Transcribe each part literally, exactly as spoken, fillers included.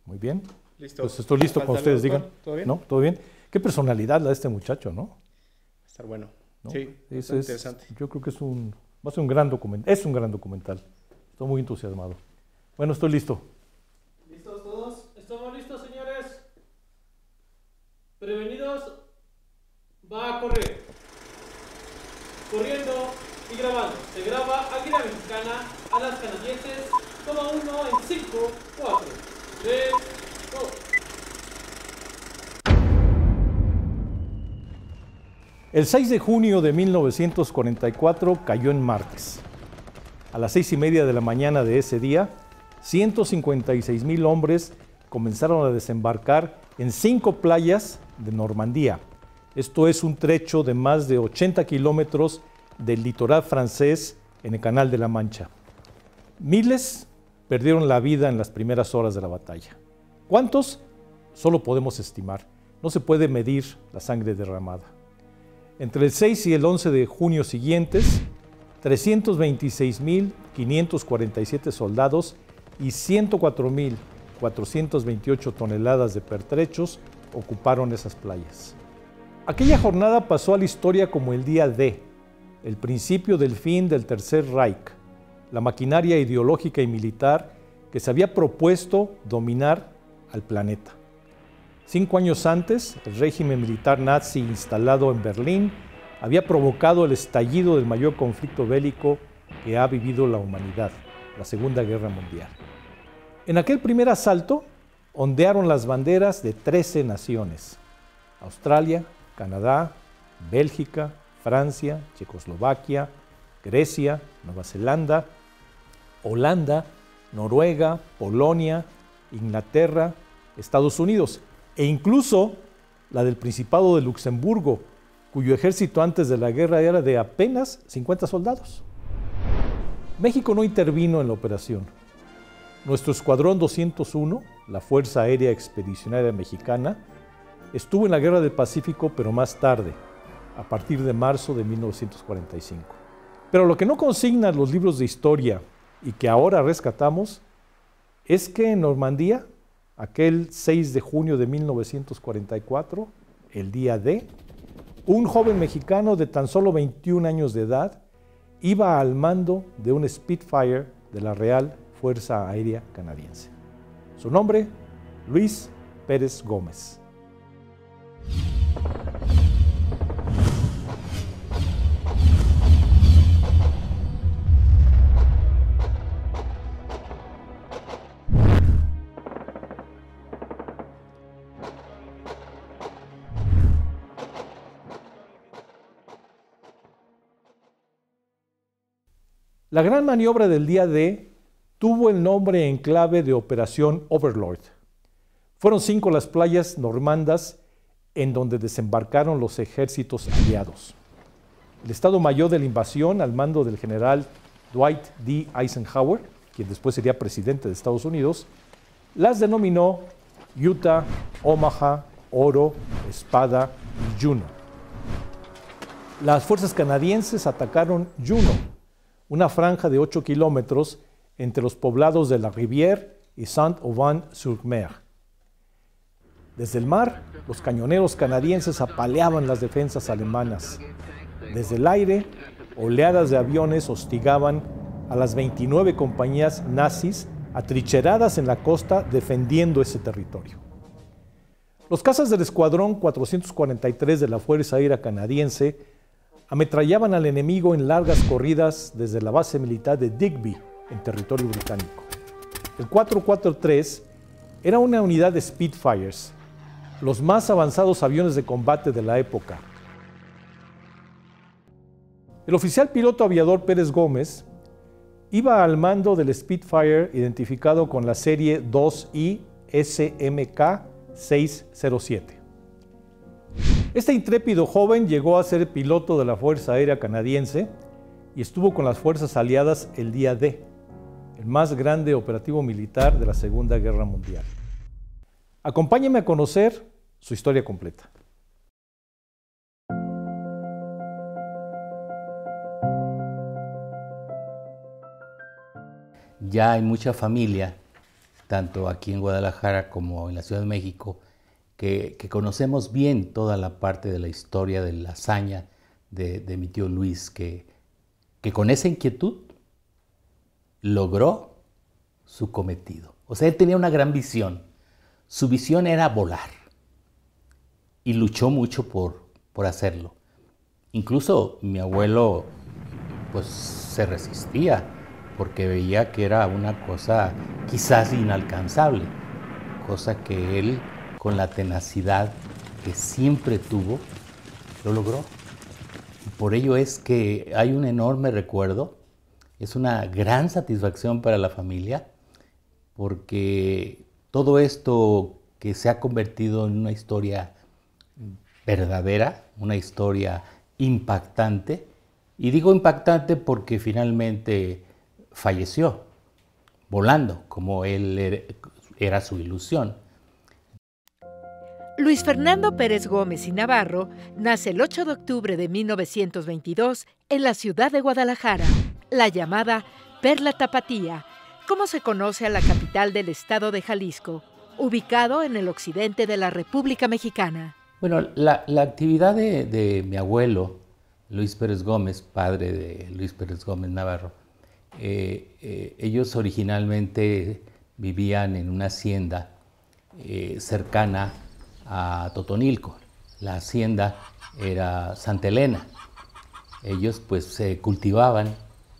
Muy bien. Listo. Pues estoy listo cuando ustedes digan. ¿Todo bien? ¿No? ¿Todo bien? Qué personalidad la de este muchacho, ¿no? Va a estar bueno. ¿No? Sí, es, es, es interesante. Yo creo que es un, va a ser un gran documental. Es un gran documental. Estoy muy entusiasmado. Bueno, estoy listo. ¿Listos todos? ¿Estamos listos, señores? Prevenidos. Va a correr. Corriendo y grabando. Se graba Águila Mexicana a las canadienses. Toma uno en cinco, cuatro, tres, dos. El seis de junio de mil novecientos cuarenta y cuatro cayó en martes. A las seis y media de la mañana de ese día, ciento cincuenta y seis mil hombres comenzaron a desembarcar en cinco playas de Normandía. Esto es un trecho de más de ochenta kilómetros del litoral francés en el Canal de la Mancha. Miles perdieron la vida en las primeras horas de la batalla. ¿Cuántos? Solo podemos estimar. No se puede medir la sangre derramada. Entre el seis y el once de junio siguientes, trescientos veintiséis mil quinientos cuarenta y siete soldados y ciento cuatro mil cuatrocientas veintiocho toneladas de pertrechos ocuparon esas playas. Aquella jornada pasó a la historia como el día D, el principio del fin del Tercer Reich, la maquinaria ideológica y militar que se había propuesto dominar al planeta. Cinco años antes, el régimen militar nazi instalado en Berlín había provocado el estallido del mayor conflicto bélico que ha vivido la humanidad, la Segunda Guerra Mundial. En aquel primer asalto, ondearon las banderas de trece naciones: Australia, Canadá, Bélgica, Francia, Checoslovaquia, Grecia, Nueva Zelanda, Holanda, Noruega, Polonia, Inglaterra, Estados Unidos, e incluso la del Principado de Luxemburgo, cuyo ejército antes de la guerra era de apenas cincuenta soldados. México no intervino en la operación. Nuestro Escuadrón doscientos uno, la Fuerza Aérea Expedicionaria Mexicana, estuvo en la Guerra del Pacífico, pero más tarde, a partir de marzo de mil novecientos cuarenta y cinco. Pero lo que no consignan los libros de historia y que ahora rescatamos es que en Normandía, aquel seis de junio de mil novecientos cuarenta y cuatro, el día D, un joven mexicano de tan solo veintiún años de edad iba al mando de un Spitfire de la Real Fuerza Aérea Canadiense. Su nombre, Luis Pérez Gómez. La gran maniobra del día D tuvo el nombre en clave de Operación Overlord. Fueron cinco las playas normandas en donde desembarcaron los ejércitos aliados. El Estado Mayor de la invasión, al mando del general Dwight D. Eisenhower, quien después sería presidente de Estados Unidos, las denominó Utah, Omaha, Oro, Espada y Juno. Las fuerzas canadienses atacaron Juno, una franja de ocho kilómetros entre los poblados de La Rivière y Saint-Aubin-sur-Mer. Desde el mar, los cañoneros canadienses apaleaban las defensas alemanas. Desde el aire, oleadas de aviones hostigaban a las veintinueve compañías nazis atrincheradas en la costa defendiendo ese territorio. Los cazas del Escuadrón cuatrocientos cuarenta y tres de la Fuerza Aérea Canadiense ametrallaban al enemigo en largas corridas desde la base militar de Digby, en territorio británico. El cuatrocientos cuarenta y tres era una unidad de Spitfires, los más avanzados aviones de combate de la época. El oficial piloto aviador Pérez Gómez iba al mando del Spitfire identificado con la serie dos I S M K seiscientos siete. Este intrépido joven llegó a ser piloto de la Fuerza Aérea Canadiense y estuvo con las fuerzas aliadas el día D, el más grande operativo militar de la Segunda Guerra Mundial. Acompáñenme a conocer su historia completa. Ya hay mucha familia tanto aquí en Guadalajara como en la Ciudad de México, que, que conocemos bien toda la parte de la historia de la hazaña de, de mi tío Luis, que, que con esa inquietud logró su cometido. O sea, él tenía una gran visión. Su visión era volar y luchó mucho por, por hacerlo. Incluso mi abuelo pues se resistía porque veía que era una cosa quizás inalcanzable, cosa que él, con la tenacidad que siempre tuvo, lo logró. Y por ello es que hay un enorme recuerdo, es una gran satisfacción para la familia, porque todo esto que se ha convertido en una historia verdadera, una historia impactante, y digo impactante porque finalmente falleció volando, como él era su ilusión. Luis Fernando Pérez Gómez y Navarro nace el ocho de octubre de mil novecientos veintidós en la ciudad de Guadalajara, la llamada Perla Tapatía, como se conoce a la capital del estado de Jalisco, ubicado en el occidente de la República Mexicana. Bueno, la, la actividad de, de mi abuelo, Luis Pérez Gómez, padre de Luis Pérez Gómez Navarro, eh, eh, ellos originalmente vivían en una hacienda eh, cercana a Totonilco. La hacienda era Santa Elena. Ellos pues se cultivaban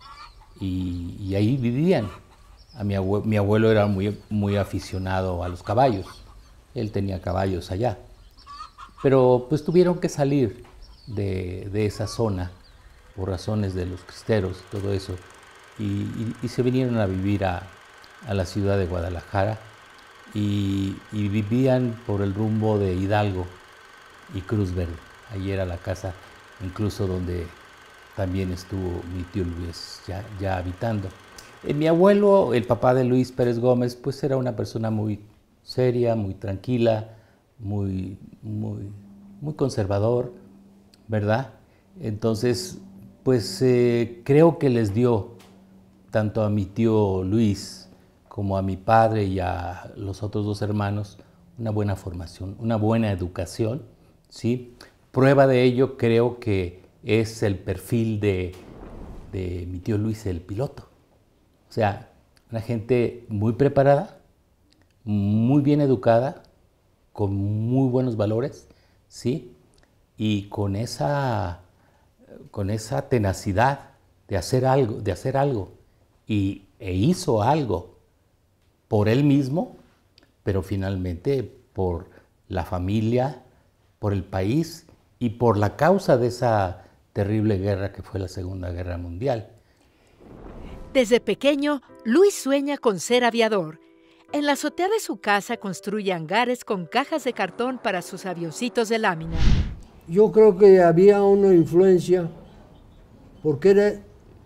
y, y ahí vivían. A mi, abue mi abuelo era muy, muy aficionado a los caballos. Él tenía caballos allá. Pero pues tuvieron que salir de, de esa zona por razones de los cristeros y todo eso. Y, y, y se vinieron a vivir a, a la ciudad de Guadalajara y, y vivían por el rumbo de Hidalgo y Cruz Verde. Ahí era la casa incluso donde también estuvo mi tío Luis ya, ya habitando. Eh, mi abuelo, el papá de Luis Pérez Gómez, pues era una persona muy seria, muy tranquila, muy, muy, muy conservador, ¿verdad? Entonces, pues eh, creo que les dio tanto a mi tío Luis como a mi padre y a los otros dos hermanos una buena formación, una buena educación, ¿sí? Prueba de ello creo que es el perfil de, de mi tío Luis, el piloto. O sea, una gente muy preparada, muy bien educada, con muy buenos valores, ¿sí? Y con esa, con esa tenacidad de hacer algo, de hacer algo. Y, e hizo algo por él mismo, pero finalmente por la familia, por el país y por la causa de esa terrible guerra que fue la Segunda Guerra Mundial. Desde pequeño, Luis sueña con ser aviador. En la azotea de su casa construye hangares con cajas de cartón para sus avioncitos de lámina. Yo creo que había una influencia, porque era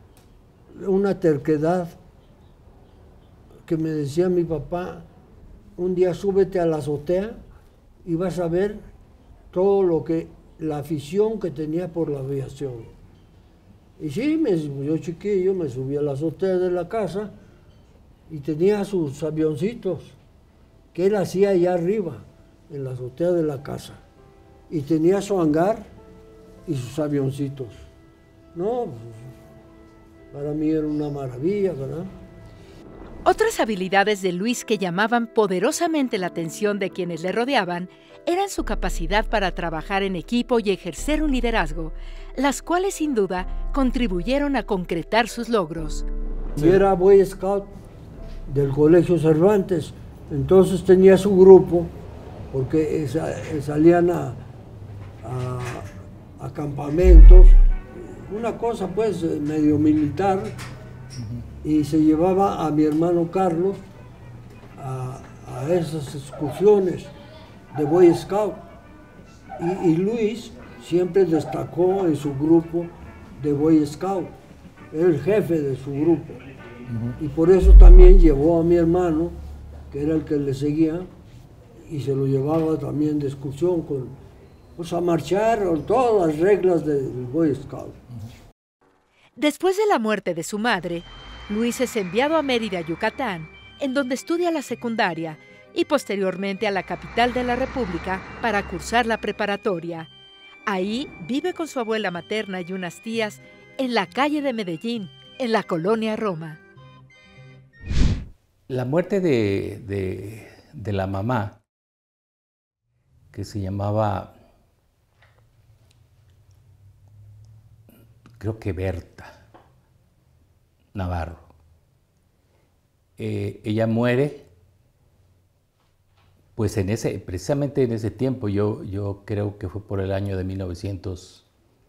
una terquedad que me decía mi papá: un día súbete a la azotea y vas a ver todo lo que, la afición que tenía por la aviación. Y sí, me, yo chiquillo me subí a la azotea de la casa y tenía sus avioncitos que él hacía allá arriba, en la azotea de la casa. Y tenía su hangar y sus avioncitos. No, para mí era una maravilla, ¿verdad? Otras habilidades de Luis que llamaban poderosamente la atención de quienes le rodeaban eran su capacidad para trabajar en equipo y ejercer un liderazgo, las cuales sin duda contribuyeron a concretar sus logros. Yo era Boy Scout del Colegio Cervantes, entonces tenía su grupo, porque salían a, a, a campamentos, una cosa pues medio militar, y se llevaba a mi hermano Carlos a, a esas excursiones de Boy Scout. Y, y Luis siempre destacó en su grupo de Boy Scout, era el jefe de su grupo. Uh-huh. Y por eso también llevó a mi hermano, que era el que le seguía, y se lo llevaba también de excursión, con, pues a marchar con todas las reglas del Boy Scout. Después de la muerte de su madre, Luis es enviado a Mérida, Yucatán, en donde estudia la secundaria y posteriormente a la capital de la República para cursar la preparatoria. Ahí vive con su abuela materna y unas tías en la calle de Medellín, en la colonia Roma. La muerte de, de, de la mamá, que se llamaba, creo que Berta Navarro, eh, ella muere, pues en ese, precisamente en ese tiempo, yo, yo creo que fue por el año de mil novecientos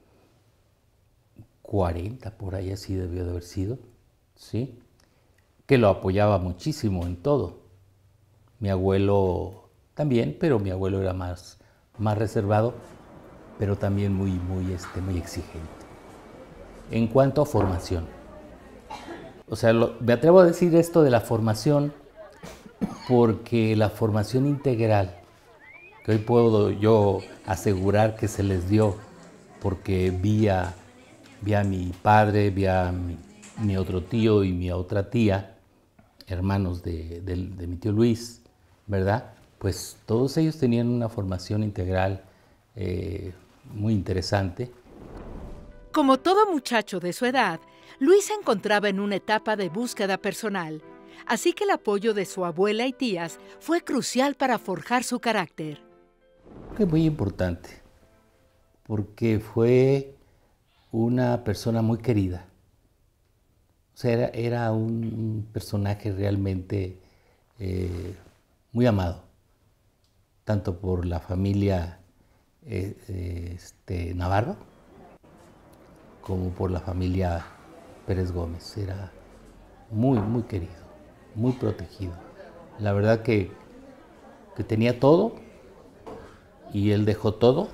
cuarenta, por ahí así debió de haber sido, ¿sí? Que lo apoyaba muchísimo en todo. Mi abuelo también, pero mi abuelo era más, más reservado, pero también muy, muy, este, muy exigente. En cuanto a formación, o sea, lo, me atrevo a decir esto de la formación porque la formación integral, que hoy puedo yo asegurar que se les dio, porque vi a, vi a mi padre, vi a mi, mi otro tío y mi otra tía, hermanos de, de, de mi tío Luis, ¿verdad? Pues todos ellos tenían una formación integral eh, muy interesante. Como todo muchacho de su edad, Luis se encontraba en una etapa de búsqueda personal, así que el apoyo de su abuela y tías fue crucial para forjar su carácter. Fue muy importante, porque fue una persona muy querida. O sea, era, era un personaje realmente eh, muy amado, tanto por la familia eh, eh, este, Navarro, como por la familia Pérez Gómez. Era muy, muy querido, muy protegido. La verdad que, que tenía todo y él dejó todo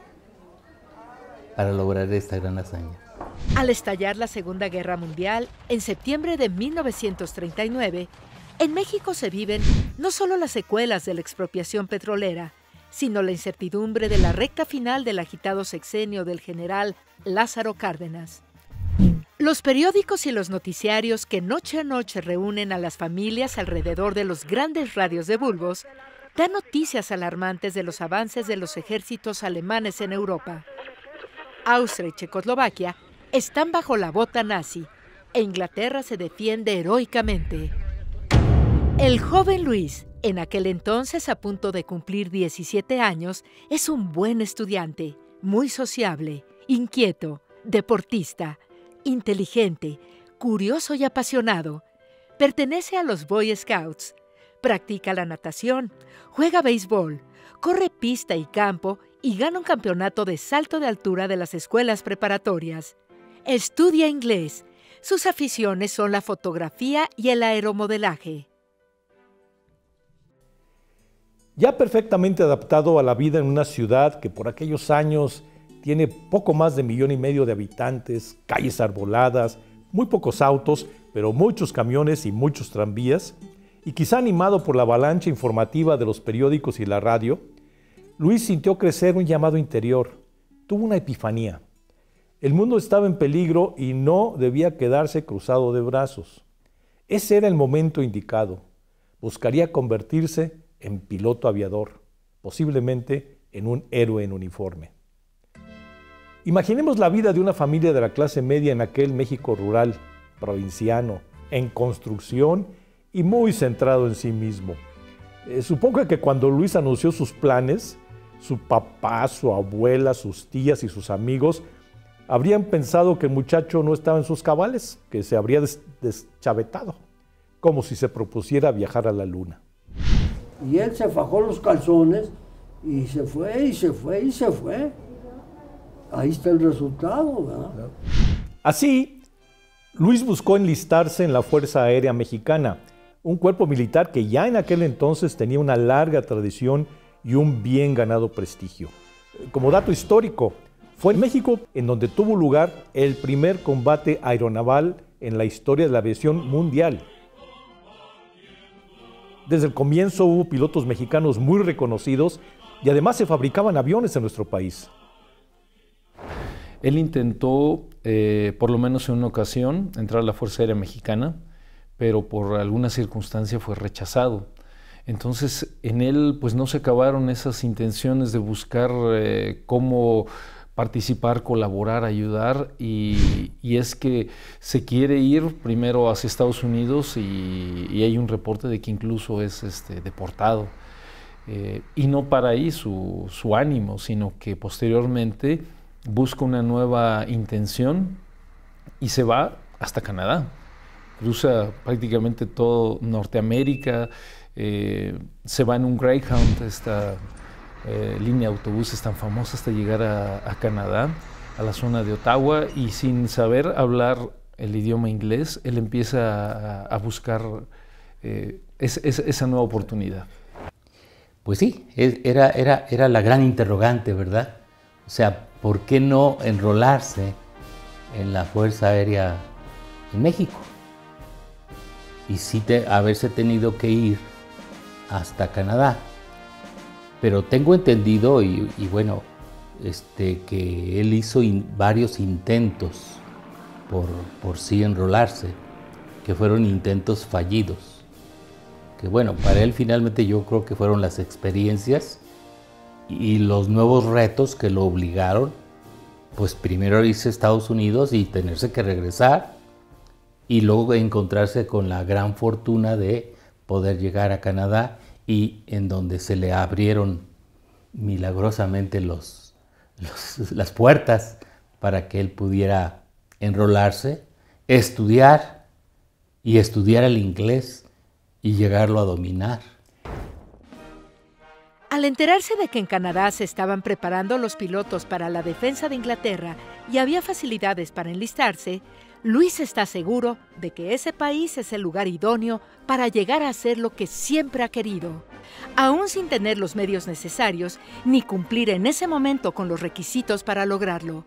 para lograr esta gran hazaña. Al estallar la Segunda Guerra Mundial, en septiembre de mil novecientos treinta y nueve, en México se viven no solo las secuelas de la expropiación petrolera, sino la incertidumbre de la recta final del agitado sexenio del general Lázaro Cárdenas. Los periódicos y los noticiarios que noche a noche reúnen a las familias alrededor de los grandes radios de bulbos dan noticias alarmantes de los avances de los ejércitos alemanes en Europa. Austria y Checoslovaquia están bajo la bota nazi e Inglaterra se defiende heroicamente. El joven Luis, en aquel entonces a punto de cumplir diecisiete años, es un buen estudiante, muy sociable, inquieto, deportista, inteligente, curioso y apasionado. Pertenece a los Boy Scouts, practica la natación, juega béisbol, corre pista y campo y gana un campeonato de salto de altura de las escuelas preparatorias. Estudia inglés. Sus aficiones son la fotografía y el aeromodelaje. Ya perfectamente adaptado a la vida en una ciudad que por aquellos años tiene poco más de millón y medio de habitantes, calles arboladas, muy pocos autos, pero muchos camiones y muchos tranvías, y quizá animado por la avalancha informativa de los periódicos y la radio, Luis sintió crecer un llamado interior, tuvo una epifanía. El mundo estaba en peligro y no debía quedarse cruzado de brazos. Ese era el momento indicado. Buscaría convertirse en piloto aviador, posiblemente en un héroe en uniforme. Imaginemos la vida de una familia de la clase media en aquel México rural, provinciano, en construcción y muy centrado en sí mismo. Eh, supongo que cuando Luis anunció sus planes, su papá, su abuela, sus tías y sus amigos habrían pensado que el muchacho no estaba en sus cabales, que se habría des deschavetado, como si se propusiera viajar a la luna. Y él se fajó los calzones y se fue, y se fue, y se fue. Ahí está el resultado, ¿verdad? Así, Luis buscó enlistarse en la Fuerza Aérea Mexicana, un cuerpo militar que ya en aquel entonces tenía una larga tradición y un bien ganado prestigio. Como dato histórico, fue en México en donde tuvo lugar el primer combate aeronaval en la historia de la aviación mundial. Desde el comienzo hubo pilotos mexicanos muy reconocidos y además se fabricaban aviones en nuestro país. Él intentó, eh, por lo menos en una ocasión, entrar a la Fuerza Aérea Mexicana, pero por alguna circunstancia fue rechazado. Entonces en él pues no se acabaron esas intenciones de buscar eh, cómo participar, colaborar, ayudar, y, y es que se quiere ir primero hacia Estados Unidos y, y hay un reporte de que incluso es este, deportado. Eh, y no para ahí su, su ánimo, sino que posteriormente busca una nueva intención y se va hasta Canadá. Cruza prácticamente todo Norteamérica, eh, se va en un Greyhound, esta eh, línea de autobuses tan famosa, hasta llegar a, a Canadá, a la zona de Ottawa, y sin saber hablar el idioma inglés, él empieza a, a buscar eh, es, es, esa nueva oportunidad. Pues sí, era, era, era la gran interrogante, ¿verdad? O sea, ¿por qué no enrolarse en la Fuerza Aérea en México? Y sí te, haberse tenido que ir hasta Canadá. Pero tengo entendido, y, y bueno, este, que él hizo in, varios intentos por, por sí enrolarse, que fueron intentos fallidos. Que bueno, para él finalmente yo creo que fueron las experiencias y los nuevos retos que lo obligaron, pues primero a irse a Estados Unidos y tenerse que regresar, y luego encontrarse con la gran fortuna de poder llegar a Canadá, y en donde se le abrieron milagrosamente los, los, las puertas para que él pudiera enrolarse, estudiar y estudiar el inglés y llegarlo a dominar. Al enterarse de que en Canadá se estaban preparando los pilotos para la defensa de Inglaterra y había facilidades para enlistarse, Luis está seguro de que ese país es el lugar idóneo para llegar a hacer lo que siempre ha querido, aún sin tener los medios necesarios ni cumplir en ese momento con los requisitos para lograrlo.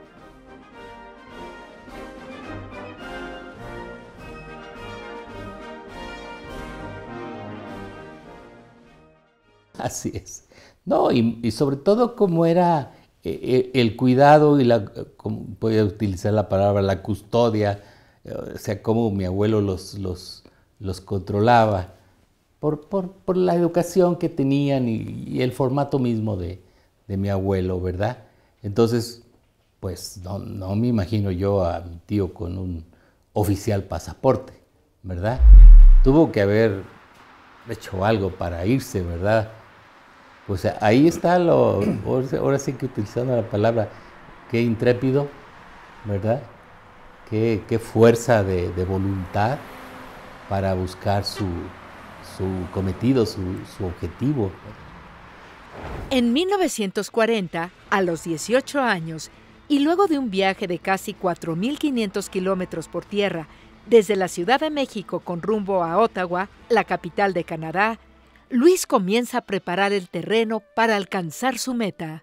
Así es. No, y, y sobre todo como era eh, el cuidado y la, como voy a utilizar la palabra, la custodia, eh, o sea, cómo mi abuelo los, los, los controlaba por, por, por la educación que tenían y, y el formato mismo de, de mi abuelo, ¿verdad? Entonces, pues no, no me imagino yo a mi tío con un oficial pasaporte, ¿verdad? Tuvo que haber hecho algo para irse, ¿verdad? Pues ahí está lo, ahora sí que utilizando la palabra, qué intrépido, ¿verdad? Qué, qué fuerza de, de voluntad para buscar su, su cometido, su, su objetivo. En mil novecientos cuarenta, a los dieciocho años, y luego de un viaje de casi cuatro mil quinientos kilómetros por tierra, desde la Ciudad de México con rumbo a Ottawa, la capital de Canadá, Luis comienza a preparar el terreno para alcanzar su meta.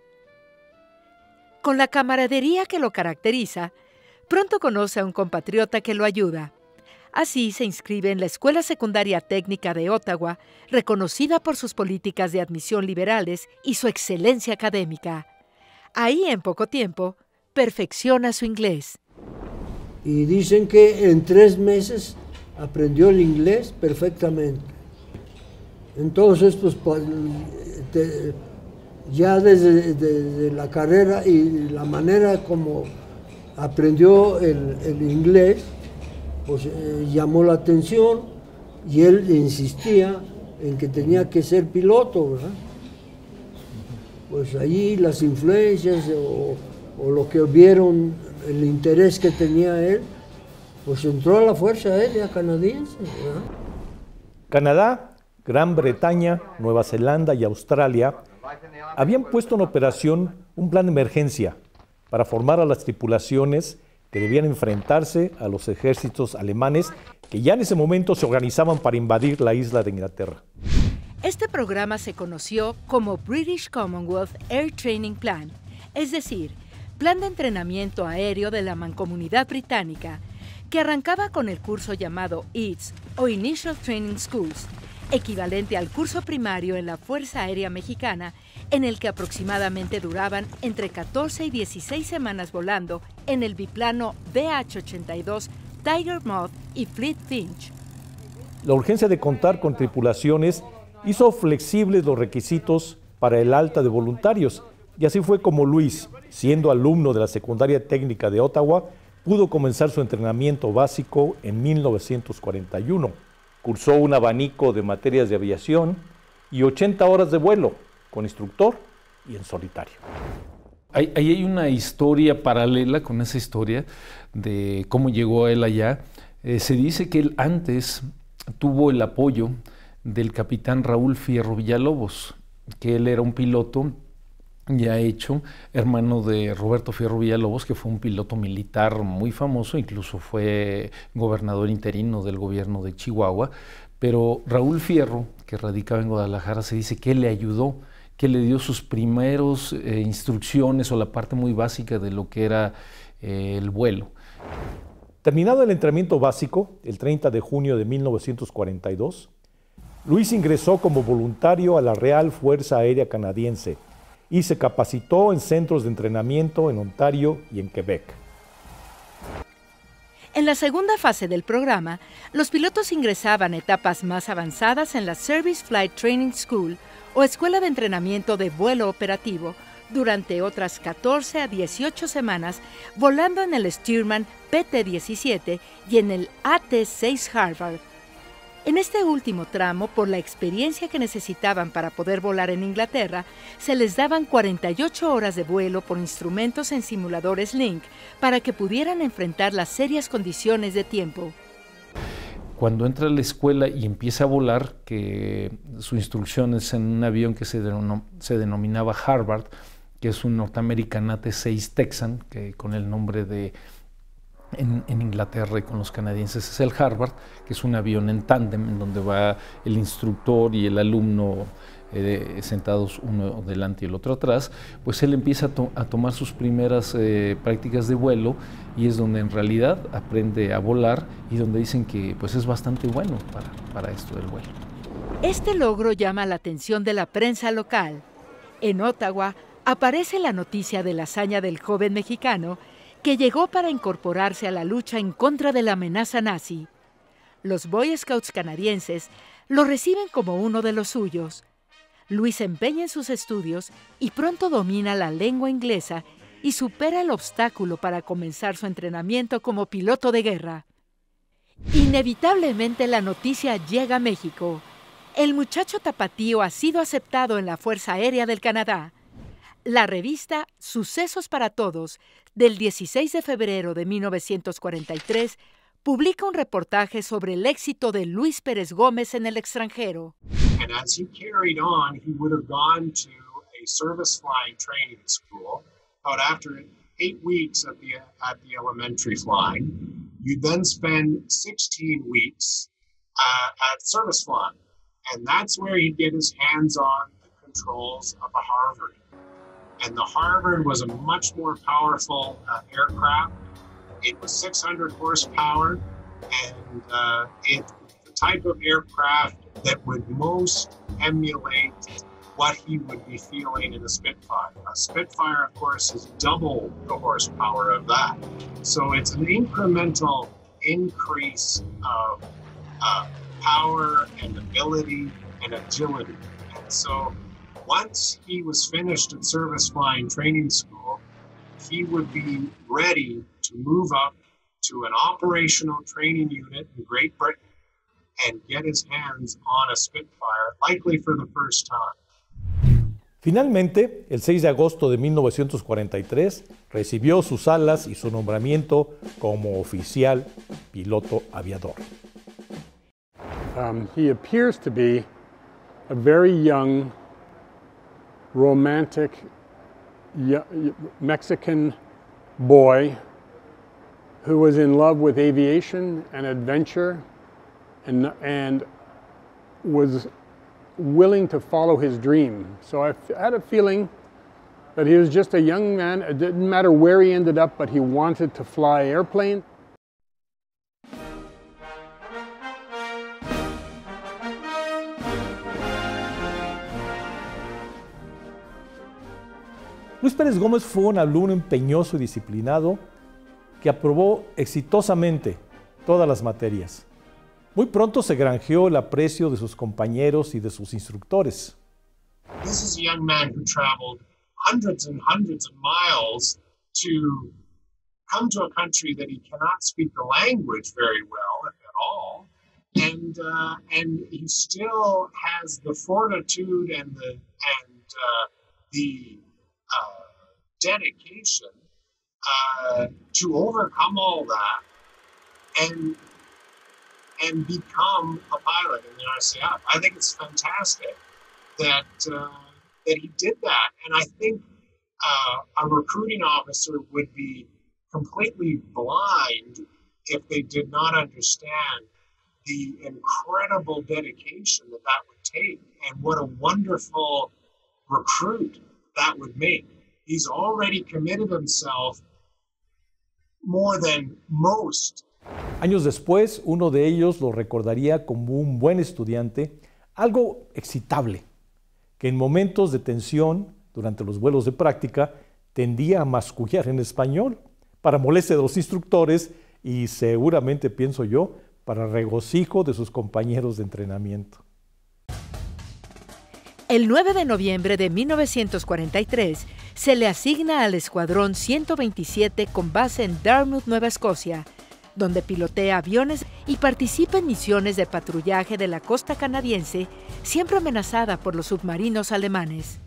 Con la camaradería que lo caracteriza, pronto conoce a un compatriota que lo ayuda. Así se inscribe en la Escuela Secundaria Técnica de Ottawa, reconocida por sus políticas de admisión liberales y su excelencia académica. Ahí, en poco tiempo, perfecciona su inglés. Y dicen que en tres meses aprendió el inglés perfectamente. Entonces, pues, te, ya desde, desde la carrera y la manera como aprendió el, el inglés, pues eh, llamó la atención, y él insistía en que tenía que ser piloto, ¿verdad? Pues allí las influencias o, o lo que vieron, el interés que tenía él, pues entró a la Fuerza Aérea Canadiense, ¿verdad? Canadá, Gran Bretaña, Nueva Zelanda y Australia habían puesto en operación un plan de emergencia para formar a las tripulaciones que debían enfrentarse a los ejércitos alemanes que ya en ese momento se organizaban para invadir la isla de Inglaterra. Este programa se conoció como British Commonwealth Air Training Plan, es decir, Plan de Entrenamiento Aéreo de la Mancomunidad Británica, que arrancaba con el curso llamado I T S o Initial Training Schools, equivalente al curso primario en la Fuerza Aérea Mexicana, en el que aproximadamente duraban entre catorce y dieciséis semanas volando en el biplano D H ochenta y dos Tiger Moth y Fleet Finch. La urgencia de contar con tripulaciones hizo flexibles los requisitos para el alta de voluntarios, y así fue como Luis, siendo alumno de la Secundaria Técnica de Ottawa, pudo comenzar su entrenamiento básico en mil novecientos cuarenta y uno. Cursó un abanico de materias de aviación y ochenta horas de vuelo, con instructor y en solitario. Ahí hay, hay una historia paralela con esa historia de cómo llegó él allá. Eh, se dice que él antes tuvo el apoyo del capitán Raúl Fierro Villalobos, que él era un piloto ya hecho, hermano de Roberto Fierro Villalobos, que fue un piloto militar muy famoso, incluso fue gobernador interino del gobierno de Chihuahua, pero Raúl Fierro, que radicaba en Guadalajara, se dice que él le ayudó, que le dio sus primeros eh, instrucciones o la parte muy básica de lo que era eh, el vuelo. Terminado el entrenamiento básico, el treinta de junio de mil novecientos cuarenta y dos, Luis ingresó como voluntario a la Real Fuerza Aérea Canadiense y se capacitó en centros de entrenamiento en Ontario y en Quebec. En la segunda fase del programa, los pilotos ingresaban a etapas más avanzadas en la Service Flight Training School o Escuela de Entrenamiento de Vuelo Operativo durante otras catorce a dieciocho semanas, volando en el Stearman P T diecisiete y en el A T seis Harvard. En este último tramo, por la experiencia que necesitaban para poder volar en Inglaterra, se les daban cuarenta y ocho horas de vuelo por instrumentos en simuladores Link para que pudieran enfrentar las serias condiciones de tiempo. Cuando entra a la escuela y empieza a volar, que su instrucción es en un avión que se, denom se denominaba Harvard, que es un Norteamerican A T seis Texan, que con el nombre de En, en Inglaterra y con los canadienses es el Harvard, que es un avión en tándem en donde va el instructor y el alumno eh, sentados uno delante y el otro atrás. Pues él empieza a, to a tomar sus primeras eh, prácticas de vuelo y es donde en realidad aprende a volar y donde dicen que pues es bastante bueno para, para esto del vuelo. Este logro llama la atención de la prensa local. En Ottawa aparece la noticia de la hazaña del joven mexicano que llegó para incorporarse a la lucha en contra de la amenaza nazi. Los Boy Scouts canadienses lo reciben como uno de los suyos. Luis se empeña en sus estudios y pronto domina la lengua inglesa y supera el obstáculo para comenzar su entrenamiento como piloto de guerra. Inevitablemente la noticia llega a México. El muchacho tapatío ha sido aceptado en la Fuerza Aérea del Canadá. La revista Sucesos para Todos, del dieciséis de febrero de mil novecientos cuarenta y tres, publica un reportaje sobre el éxito de Luis Pérez Gómez en el extranjero. And as he carried on, he would have gone to a service flying training school. But after eight weeks at the, at the elementary flying, you'd then spend sixteen weeks uh, at service flying. And that's where he'd get his hands on the controls of a Harvard. And the Harvard was a much more powerful uh, aircraft. It was six hundred horsepower, and uh, it the type of aircraft that would most emulate what he would be feeling in a Spitfire. A Spitfire, of course, is double the horsepower of that. So it's an incremental increase of uh, power and ability and agility. And so once he was finished at service flying training school, he would be ready to move up to an operational training unit in Great Britain and get his hands on a Spitfire, likely for the first time. Finalmente, el seis de agosto de mil novecientos cuarenta y tres, recibió sus alas y su nombramiento como oficial piloto aviador. Um, he appears to be a very young, romantic Mexican boy who was in love with aviation and adventure and, and was willing to follow his dream. So I had a feeling that he was just a young man. It didn't matter where he ended up, but he wanted to fly airplanes. Luis Pérez Gómez fue un alumno empeñoso y disciplinado que aprobó exitosamente todas las materias. Muy pronto se granjeó el aprecio de sus compañeros y de sus instructores. This is a young man who traveled hundreds and hundreds of miles to come to a country that he cannot speak the language very well, if at all, and uh, and he still has the fortitude and the and uh, the uh, dedication uh, to overcome all that and and become a pilot in the R C F. I think it's fantastic that uh, that he did that, and I think uh, a recruiting officer would be completely blind if they did not understand the incredible dedication that that would take, and what a wonderful recruit that would make. He's already committed himself more than most. Años después, uno de ellos lo recordaría como un buen estudiante, algo excitable, que en momentos de tensión, durante los vuelos de práctica, tendía a mascullar en español, para molestia de los instructores y seguramente, pienso yo, para regocijo de sus compañeros de entrenamiento. El nueve de noviembre de mil novecientos cuarenta y tres se le asigna al Escuadrón ciento veintisiete con base en Dartmouth, Nueva Escocia, donde pilotea aviones y participa en misiones de patrullaje de la costa canadiense, siempre amenazada por los submarinos alemanes.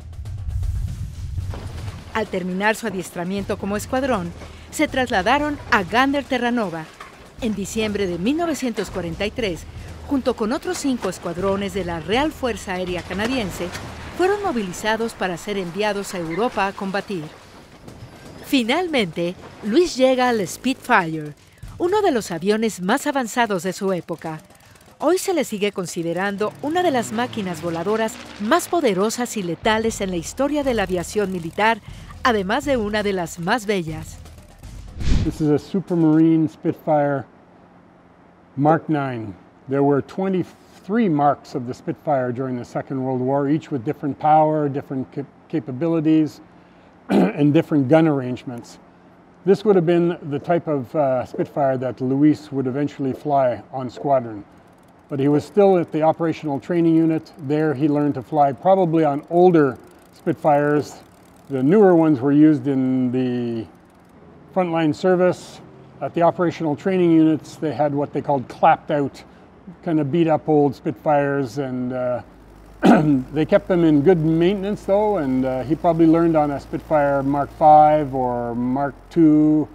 Al terminar su adiestramiento como escuadrón, se trasladaron a Gander Terranova. En diciembre de mil novecientos cuarenta y tres, junto con otros cinco escuadrones de la Real Fuerza Aérea Canadiense, fueron movilizados para ser enviados a Europa a combatir. Finalmente, Luis llega al Spitfire, uno de los aviones más avanzados de su época. Hoy se le sigue considerando una de las máquinas voladoras más poderosas y letales en la historia de la aviación militar, además de una de las más bellas. This is a Supermarine Spitfire Mark nine. There were twenty-three marks of the Spitfire during the Second World War, each with different power, different cap capabilities, and different gun arrangements. This would have been the type of uh, Spitfire that Luis would eventually fly on squadron. But he was still at the operational training unit. There he learned to fly probably on older Spitfires. The newer ones were used in the frontline service. At the operational training units, they had what they called clapped out, kind of beat up old Spitfires, and uh, they kept them in good maintenance though, and uh, he probably learned on a Spitfire Mark five or Mark two.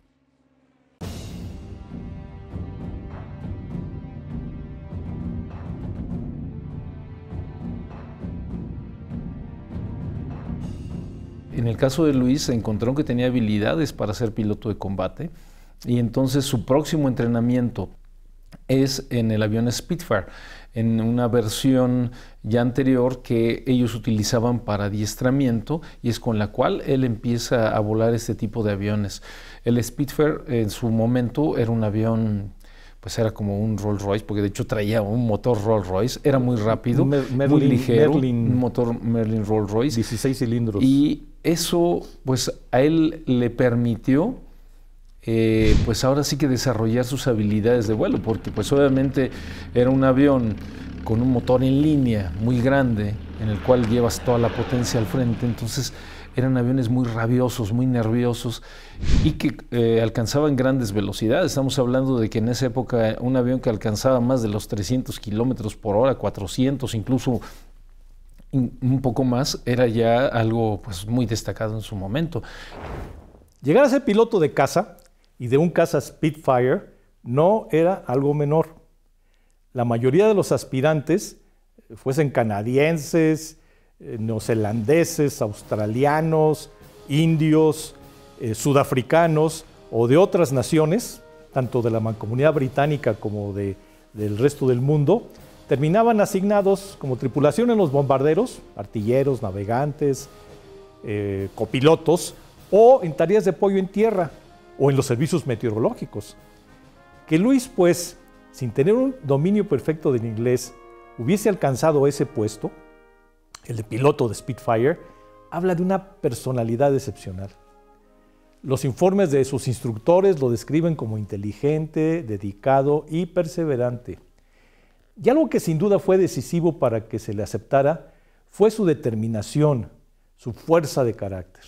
En el caso de Luis, se encontró que tenía habilidades para ser piloto de combate y entonces su próximo entrenamiento es en el avión Spitfire, en una versión ya anterior que ellos utilizaban para adiestramiento y es con la cual él empieza a volar este tipo de aviones. El Spitfire en su momento era un avión, pues era como un Rolls Royce, porque de hecho traía un motor Rolls Royce, era muy rápido, Mer Merlin, muy ligero, Merlin, un motor Merlin Rolls Royce. dieciséis cilindros. Y eso pues a él le permitió eh, pues ahora sí que desarrollar sus habilidades de vuelo, porque pues obviamente era un avión con un motor en línea muy grande, en el cual llevas toda la potencia al frente, entonces eran aviones muy rabiosos, muy nerviosos y que eh, alcanzaban grandes velocidades. Estamos hablando de que en esa época un avión que alcanzaba más de los trescientos kilómetros por hora, cuatrocientos, incluso un poco más, era ya algo pues, muy destacado en su momento. Llegar a ser piloto de caza y de un caza Spitfire no era algo menor. La mayoría de los aspirantes, fuesen canadienses, eh, neozelandeses, australianos, indios, eh, sudafricanos o de otras naciones, tanto de la mancomunidad británica como de, del resto del mundo, terminaban asignados como tripulación en los bombarderos, artilleros, navegantes, eh, copilotos, o en tareas de apoyo en tierra, o en los servicios meteorológicos. Que Luis, pues, sin tener un dominio perfecto del inglés, hubiese alcanzado ese puesto, el de piloto de Spitfire, habla de una personalidad excepcional. Los informes de sus instructores lo describen como inteligente, dedicado y perseverante. Y algo que sin duda fue decisivo para que se le aceptara fue su determinación, su fuerza de carácter.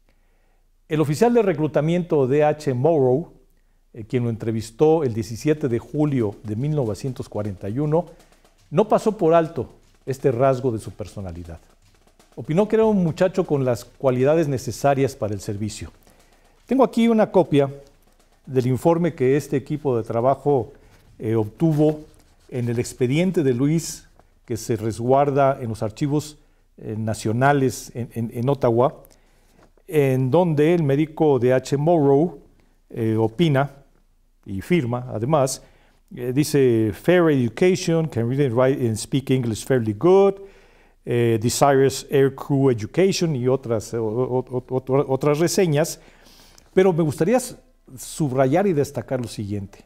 El oficial de reclutamiento D H Morrow, eh, quien lo entrevistó el diecisiete de julio de mil novecientos cuarenta y uno, no pasó por alto este rasgo de su personalidad. Opinó que era un muchacho con las cualidades necesarias para el servicio. Tengo aquí una copia del informe que este equipo de trabajo eh, obtuvo en el expediente de Luis, que se resguarda en los archivos eh, nacionales en, en, en Ottawa, en donde el médico D H Morrow eh, opina y firma, además, eh, dice, fair education, can read and write and speak English fairly good, eh, desires air crew education y otras, o, o, o, otras reseñas. Pero me gustaría subrayar y destacar lo siguiente.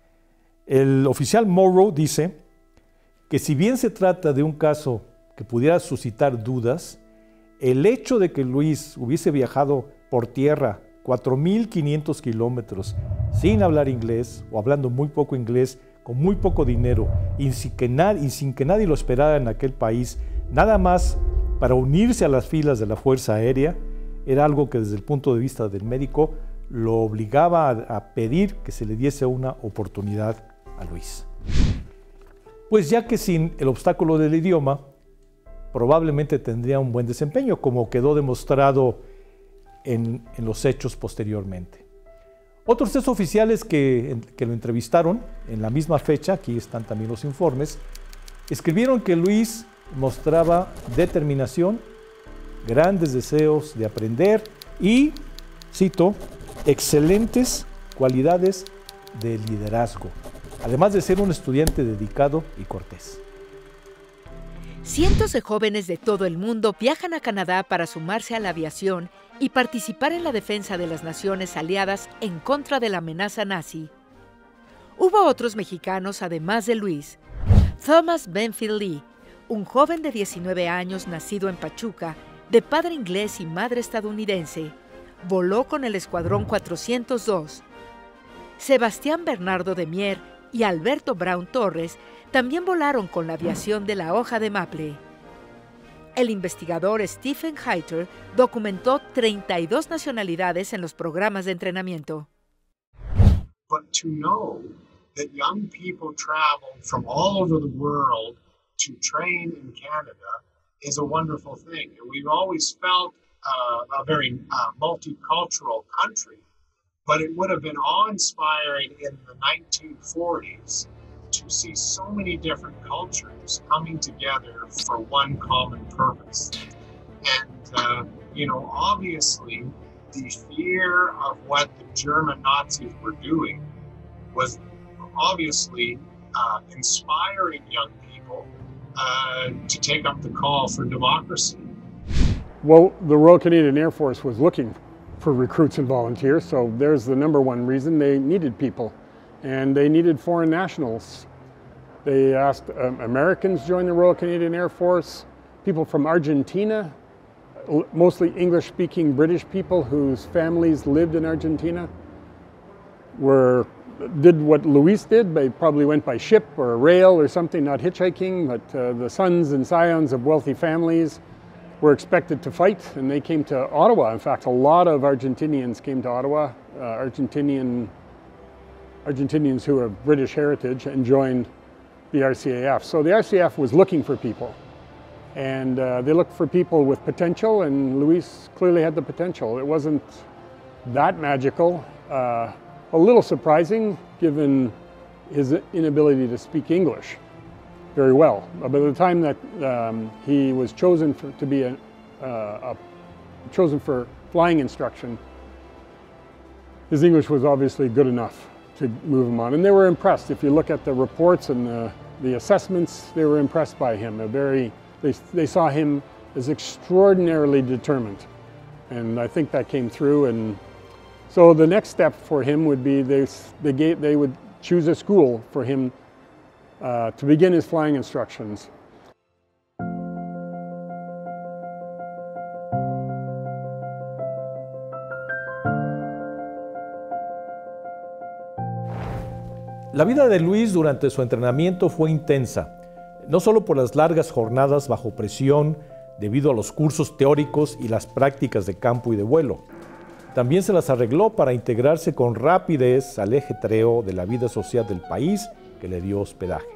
El oficial Morrow dice que si bien se trata de un caso que pudiera suscitar dudas, el hecho de que Luis hubiese viajado por tierra cuatro mil quinientos kilómetros sin hablar inglés o hablando muy poco inglés, con muy poco dinero y sin que, y sin que nadie lo esperara en aquel país, nada más para unirse a las filas de la Fuerza Aérea, era algo que desde el punto de vista del médico lo obligaba a, a pedir que se le diese una oportunidad a Luis. Pues ya que sin el obstáculo del idioma, probablemente tendría un buen desempeño, como quedó demostrado en, en los hechos posteriormente. Otros tres oficiales que, que lo entrevistaron en la misma fecha, aquí están también los informes, escribieron que Luis mostraba determinación, grandes deseos de aprender y, cito, excelentes cualidades de liderazgo, además de ser un estudiante dedicado y cortés. Cientos de jóvenes de todo el mundo viajan a Canadá para sumarse a la aviación y participar en la defensa de las naciones aliadas en contra de la amenaza nazi. Hubo otros mexicanos además de Luis. Thomas Benfield Lee, un joven de diecinueve años nacido en Pachuca, de padre inglés y madre estadounidense, voló con el Escuadrón cuatrocientos dos. Sebastián Bernardo de Mier y Alberto Brown Torres también volaron con la aviación de la hoja de maple. El investigador Stephen Heiter documentó treinta y dos nacionalidades en los programas de entrenamiento. But to know that young people travel from all over the world to train in Canada is a wonderful thing. And we've always felt uh, a very uh, multicultural country, but it would have been awe-inspiring in the nineteen forties to see so many different cultures coming together for one common purpose. And, uh, you know, obviously, the fear of what the German Nazis were doing was obviously uh, inspiring young people uh, to take up the call for democracy. Well, the Royal Canadian Air Force was looking for recruits and volunteers, so there's the number one reason. They needed people, and they needed foreign nationals. They asked um, Americans join the Royal Canadian Air Force, people from Argentina, mostly English-speaking British people whose families lived in Argentina, were did what Luis did. They probably went by ship or rail or something, not hitchhiking, but uh, the sons and scions of wealthy families were expected to fight, and they came to Ottawa. In fact, a lot of Argentinians came to Ottawa, uh, Argentinian, Argentinians who are of British heritage, and joined the R C A F. So the R C A F was looking for people, and uh, they looked for people with potential, and Luis clearly had the potential. It wasn't that magical, uh, a little surprising given his inability to speak English very well. By the time that um, he was chosen for, to be a, uh, a, chosen for flying instruction, his English was obviously good enough to move him on. And they were impressed. If you look at the reports and the, the assessments, they were impressed by him. A very, they, they saw him as extraordinarily determined. And I think that came through. And so the next step for him would be they, they, gave, they would choose a school for him Uh, to begin his flying instructions. La vida de Luis durante su entrenamiento fue intensa, no solo por las largas jornadas bajo presión debido a los cursos teóricos y las prácticas de campo y de vuelo. También se las arregló para integrarse con rapidez al ajetreo de la vida social del país que le dio hospedaje.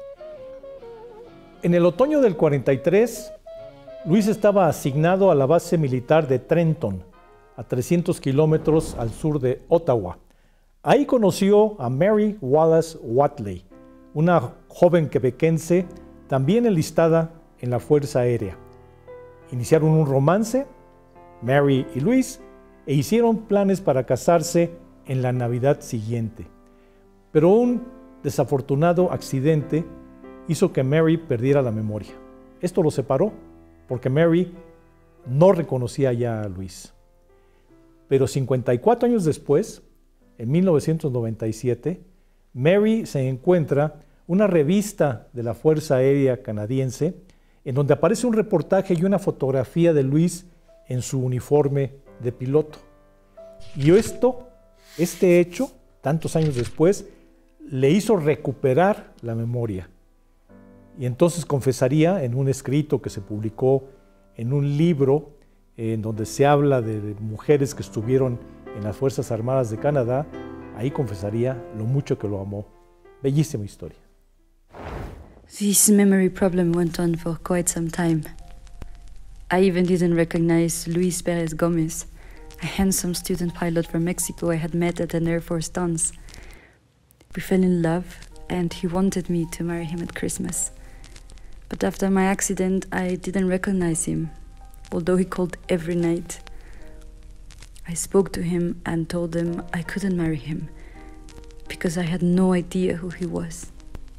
En el otoño del cuarenta y tres, Luis estaba asignado a la base militar de Trenton, a trescientos kilómetros al sur de Ottawa. Ahí conoció a Mary Wallace Watley, una joven quebequense también enlistada en la Fuerza Aérea. Iniciaron un romance, Mary y Luis, e hicieron planes para casarse en la Navidad siguiente. Pero un desafortunado accidente hizo que Mary perdiera la memoria. Esto lo separó porque Mary no reconocía ya a Luis. Pero cincuenta y cuatro años después, en mil novecientos noventa y siete, Mary se encuentra una revista de la Fuerza Aérea Canadiense en donde aparece un reportaje y una fotografía de Luis en su uniforme de piloto. Y esto, este hecho, tantos años después, le hizo recuperar la memoria. Y entonces confesaría en un escrito que se publicó en un libro en donde se habla de mujeres que estuvieron en las Fuerzas Armadas de Canadá, ahí confesaría lo mucho que lo amó. Bellísima historia. This memory problem went on for quite some time. I even didn't recognize Luis Perez Gomez, a handsome student pilot from Mexico I had met at an Air Force dance. We fell in love, and he wanted me to marry him at Christmas. But after my accident, I didn't recognize him, although he called every night. I spoke to him and told him I couldn't marry him because I had no idea who he was.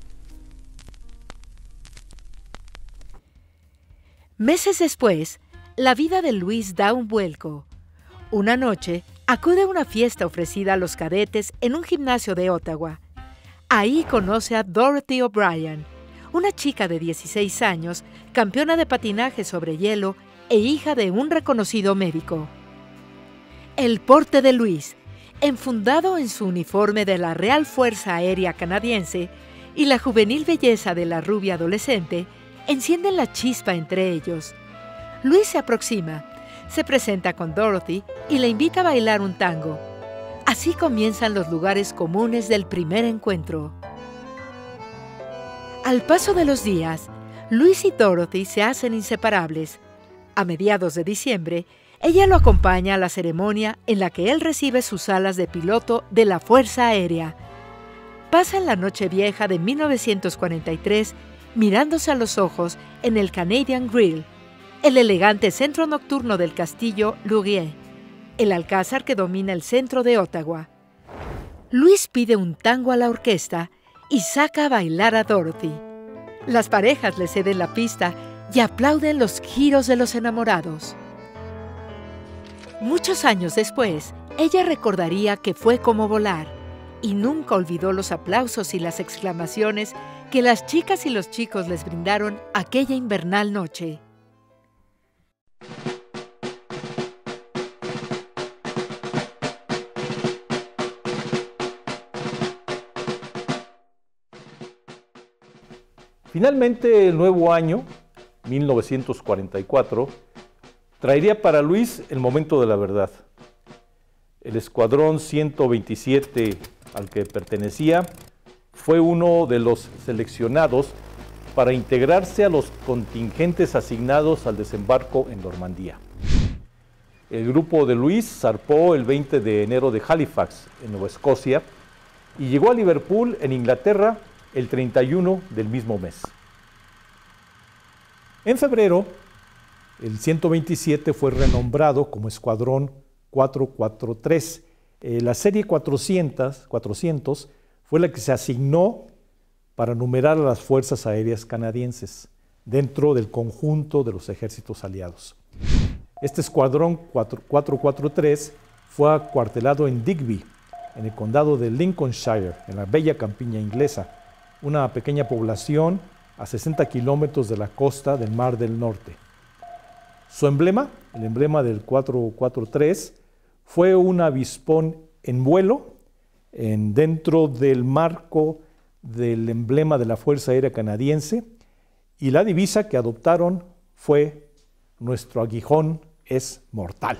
Meses después, la vida de Luis da un vuelco. Una noche, acude a una fiesta ofrecida a los cadetes en un gimnasio de Ottawa. Ahí conoce a Dorothy O'Brien, una chica de dieciséis años, campeona de patinaje sobre hielo e hija de un reconocido médico. El porte de Luis, enfundado en su uniforme de la Real Fuerza Aérea Canadiense, y la juvenil belleza de la rubia adolescente, encienden la chispa entre ellos. Luis se aproxima, se presenta con Dorothy y la invita a bailar un tango. Así comienzan los lugares comunes del primer encuentro. Al paso de los días, Luis y Dorothy se hacen inseparables. A mediados de diciembre, ella lo acompaña a la ceremonia en la que él recibe sus alas de piloto de la Fuerza Aérea. Pasan la noche vieja de mil novecientos cuarenta y tres mirándose a los ojos en el Canadian Grill, el elegante centro nocturno del castillo Laurier, el alcázar que domina el centro de Ottawa. Luis pide un tango a la orquesta y saca a bailar a Dorothy. Las parejas le ceden la pista y aplauden los giros de los enamorados. Muchos años después, ella recordaría que fue como volar y nunca olvidó los aplausos y las exclamaciones que las chicas y los chicos les brindaron aquella invernal noche. Finalmente, el nuevo año, mil novecientos cuarenta y cuatro, traería para Luis el momento de la verdad. El escuadrón ciento veintisiete al que pertenecía fue uno de los seleccionados para integrarse a los contingentes asignados al desembarco en Normandía. El grupo de Luis zarpó el veinte de enero de Halifax, en Nueva Escocia, y llegó a Liverpool, en Inglaterra, el treinta y uno del mismo mes. En febrero, el ciento veintisiete fue renombrado como Escuadrón cuatrocientos cuarenta y tres. Eh, la serie cuatrocientos, cuatrocientos fue la que se asignó para numerar a las fuerzas aéreas canadienses dentro del conjunto de los ejércitos aliados. Este Escuadrón cuatrocientos cuarenta y tres fue acuartelado en Digby, en el condado de Lincolnshire, en la bella campiña inglesa, una pequeña población a sesenta kilómetros de la costa del Mar del Norte. Su emblema, el emblema del cuatrocientos cuarenta y tres, fue un avispón en vuelo en, dentro del marco del emblema de la Fuerza Aérea Canadiense, y la divisa que adoptaron fue "Nuestro aguijón es mortal".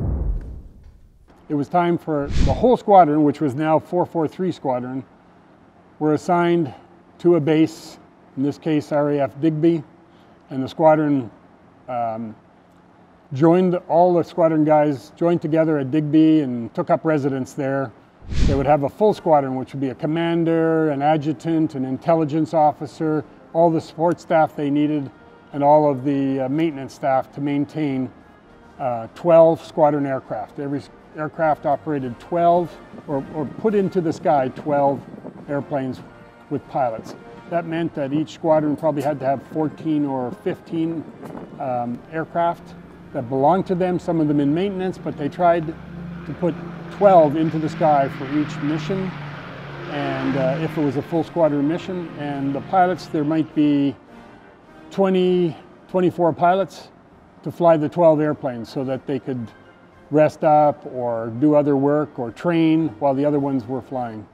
It was time for the whole squadron, which was now four forty-three Squadron, were assigned to a base, in this case R A F Digby, and the squadron um, joined, all the squadron guys joined together at Digby and took up residence there. They would have a full squadron, which would be a commander, an adjutant, an intelligence officer, all the support staff they needed, and all of the uh, maintenance staff to maintain uh, twelve squadron aircraft. Every aircraft operated twelve, or, or put into the sky twelve airplanes with pilots. That meant that each squadron probably had to have fourteen or fifteen um, aircraft that belonged to them, some of them in maintenance, but they tried to put twelve into the sky for each mission, and uh, if it was a full squadron mission. And the pilots, there might be twenty, twenty-four pilots to fly the twelve airplanes so that they could rest up or do other work or train while the other ones were flying.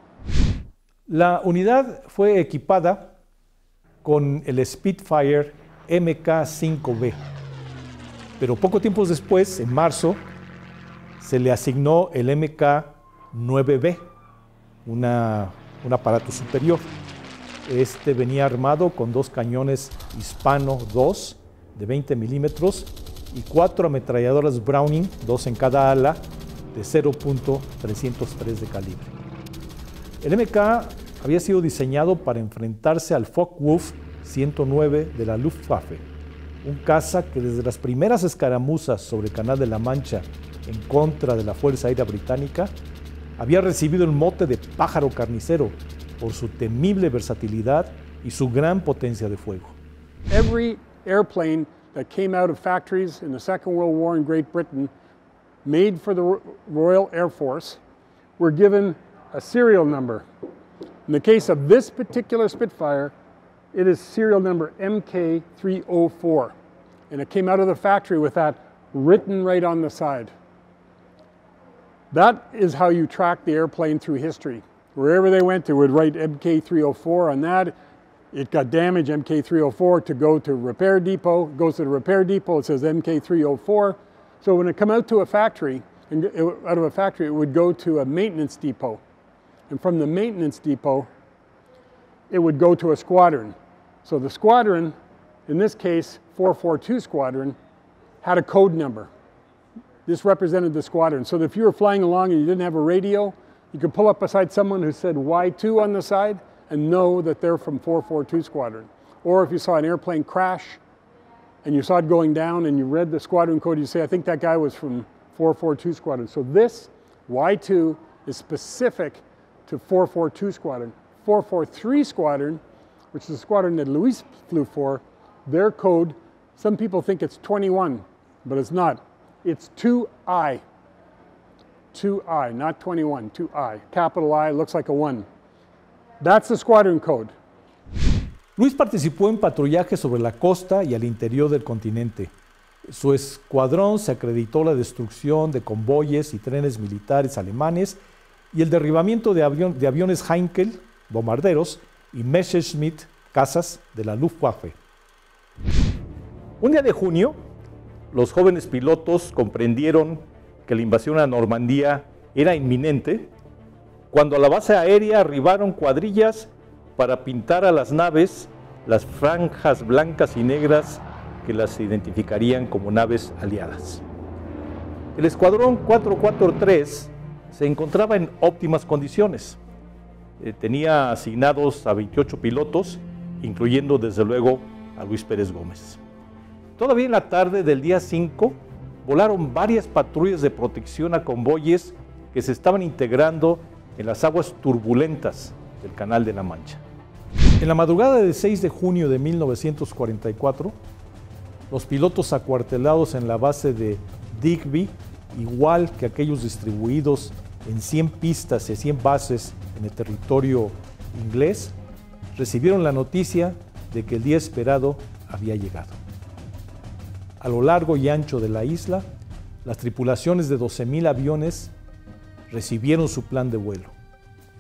La unidad fue equipada con el Spitfire M K cinco B, pero poco tiempo después, en marzo, se le asignó el M K nueve B, una, un aparato superior. Este venía armado con dos cañones Hispano dos de veinte milímetros y cuatro ametralladoras Browning, dos en cada ala, de cero punto trescientos tres de calibre. El M K había sido diseñado para enfrentarse al Focke-Wulf ciento nueve de la Luftwaffe, un caza que desde las primeras escaramuzas sobre el Canal de la Mancha en contra de la Fuerza Aérea Británica había recibido el mote de pájaro carnicero por su temible versatilidad y su gran potencia de fuego. Every airplane that came out of factories in the Second World War in Great Britain, made for the Royal Air Force, were given a serial number. In the case of this particular Spitfire, it is serial number M K three oh four, and it came out of the factory with that written right on the side. That is how you track the airplane through history. Wherever they went, they would write M K three oh four on that. It got damaged, M K three oh four, to go to repair depot. It goes to the repair depot, it says M K three oh four. So when it come out to a factory, and it, out of a factory, it would go to a maintenance depot. And from the maintenance depot, it would go to a squadron. So the squadron, in this case, four forty-two Squadron, had a code number. This represented the squadron. So that if you were flying along and you didn't have a radio, you could pull up beside someone who said Y two on the side and know that they're from four forty-two Squadron. Or if you saw an airplane crash and you saw it going down and you read the squadron code, you say, I think that guy was from four forty-two Squadron. So this Y two is specific to four forty-two Squadron. four forty-three Squadron, which is the squadron that Luis flew for, their code, some people think it's twenty-one, but it's not. It's two I. two I, not twenty-one, two I. Capital I, looks like a one. That's the squadron code. Luis participó en patrullaje sobre la costa y al interior del continente. Su escuadrón se acreditó la destrucción de convoyes y trenes militares alemanes y el derribamiento de, avión, de aviones Heinkel, bombarderos, y Messerschmitt, cazas de la Luftwaffe. Un día de junio, los jóvenes pilotos comprendieron que la invasión a Normandía era inminente, cuando a la base aérea arribaron cuadrillas para pintar a las naves las franjas blancas y negras que las identificarían como naves aliadas. El escuadrón cuatrocientos cuarenta y tres se encontraba en óptimas condiciones. Eh, tenía asignados a veintiocho pilotos, incluyendo desde luego a Luis Pérez Gómez. Todavía en la tarde del día cinco, volaron varias patrullas de protección a convoyes que se estaban integrando en las aguas turbulentas del Canal de la Mancha. En la madrugada del seis de junio de mil novecientos cuarenta y cuatro, los pilotos acuartelados en la base de Digby, igual que aquellos distribuidos en cien pistas y cien bases en el territorio inglés, recibieron la noticia de que el día esperado había llegado. A lo largo y ancho de la isla, las tripulaciones de doce mil aviones recibieron su plan de vuelo.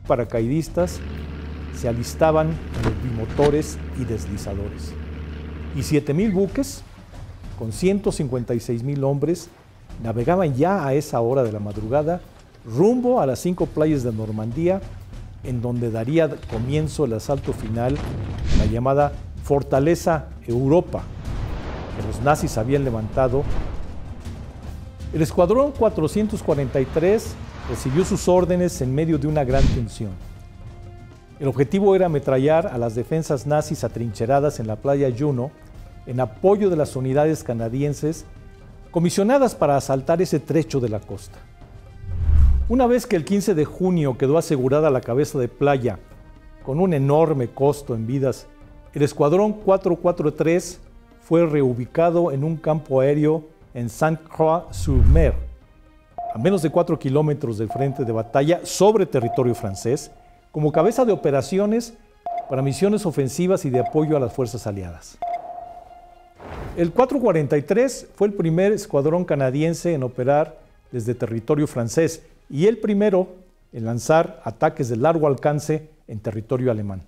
paracaidistas se alistaban en los bimotores y deslizadores. Y siete mil buques, con ciento cincuenta y seis mil hombres, navegaban ya a esa hora de la madrugada rumbo a las cinco playas de Normandía, en donde daría comienzo el asalto final, la llamada Fortaleza Europa, que los nazis habían levantado. El escuadrón cuatrocientos cuarenta y tres recibió sus órdenes en medio de una gran tensión. El objetivo era ametrallar a las defensas nazis atrincheradas en la playa Juno, en apoyo de las unidades canadienses comisionadas para asaltar ese trecho de la costa. Una vez que el quince de junio quedó asegurada la cabeza de playa, con un enorme costo en vidas, el escuadrón cuatrocientos cuarenta y tres fue reubicado en un campo aéreo en Sainte-Croix-sur-Mer, a menos de cuatro kilómetros del frente de batalla sobre territorio francés, como cabeza de operaciones para misiones ofensivas y de apoyo a las fuerzas aliadas. El cuatrocientos cuarenta y tres fue el primer escuadrón canadiense en operar desde territorio francés y el primero en lanzar ataques de largo alcance en territorio alemán.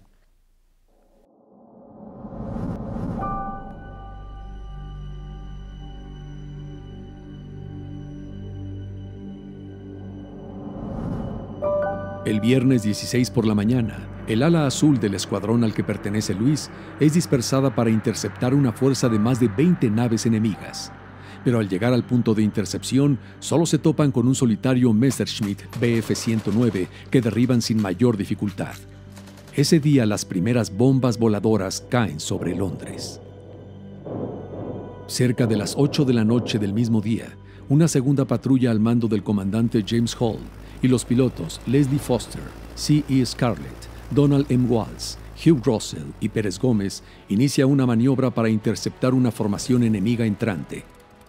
El viernes dieciséis por la mañana, el ala azul del escuadrón al que pertenece Luis es dispersada para interceptar una fuerza de más de veinte naves enemigas. Pero al llegar al punto de intercepción, solo se topan con un solitario Messerschmitt B F ciento nueve que derriban sin mayor dificultad. Ese día las primeras bombas voladoras caen sobre Londres. Cerca de las ocho de la noche del mismo día, una segunda patrulla al mando del comandante James Hall y los pilotos Leslie Foster, C E Scarlett, Donald M. Walsh, Hugh Russell y Pérez Gómez inicia una maniobra para interceptar una formación enemiga entrante.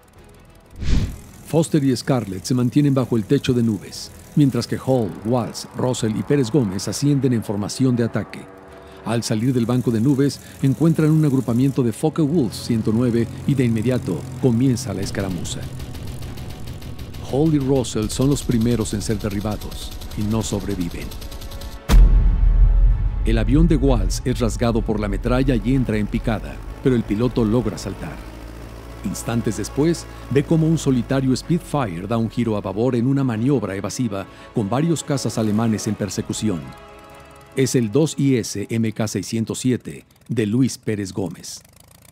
Foster y Scarlett se mantienen bajo el techo de nubes, mientras que Hall, Walsh, Russell y Pérez Gómez ascienden en formación de ataque. Al salir del banco de nubes, encuentran un agrupamiento de Focke-Wulf ciento nueve y de inmediato comienza la escaramuza. Hall y Russell son los primeros en ser derribados y no sobreviven. El avión de Walsh es rasgado por la metralla y entra en picada, pero el piloto logra saltar. Instantes después, ve cómo un solitario Spitfire da un giro a babor en una maniobra evasiva con varios cazas alemanes en persecución. Es el dos I S M K seiscientos siete de Luis Pérez Gómez.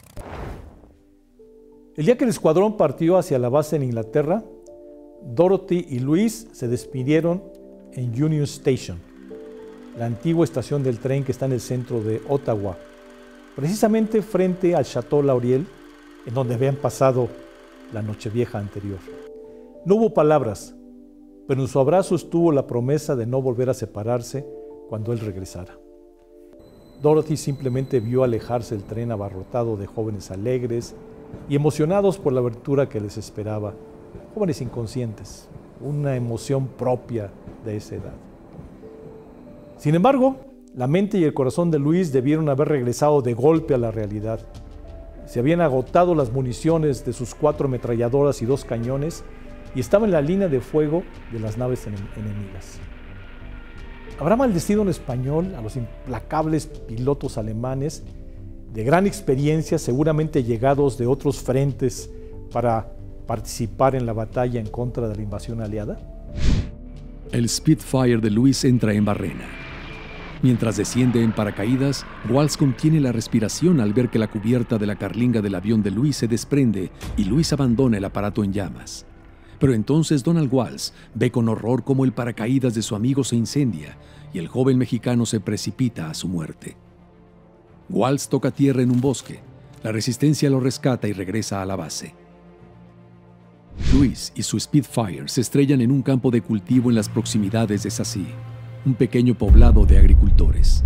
El día que el escuadrón partió hacia la base en Inglaterra, Dorothy y Luis se despidieron en Union Station, la antigua estación del tren que está en el centro de Ottawa, precisamente frente al Château Laurier, en donde habían pasado la Nochevieja anterior. No hubo palabras, pero en su abrazo estuvo la promesa de no volver a separarse cuando él regresara. Dorothy simplemente vio alejarse el tren abarrotado de jóvenes alegres y emocionados por la aventura que les esperaba, jóvenes inconscientes, una emoción propia de esa edad. Sin embargo, la mente y el corazón de Luis debieron haber regresado de golpe a la realidad. Se habían agotado las municiones de sus cuatro ametralladoras y dos cañones y estaba en la línea de fuego de las naves enemigas. ¿Habrá maldecido en español a los implacables pilotos alemanes de gran experiencia, seguramente llegados de otros frentes para participar en la batalla en contra de la invasión aliada? El Spitfire de Luis entra en barrena. Mientras desciende en paracaídas, Walsh contiene la respiración al ver que la cubierta de la carlinga del avión de Luis se desprende y Luis abandona el aparato en llamas. Pero entonces Donald Walsh ve con horror cómo el paracaídas de su amigo se incendia y el joven mexicano se precipita a su muerte. Walsh toca tierra en un bosque. La resistencia lo rescata y regresa a la base. Luis y su Spitfire se estrellan en un campo de cultivo en las proximidades de Sassy, un pequeño poblado de agricultores.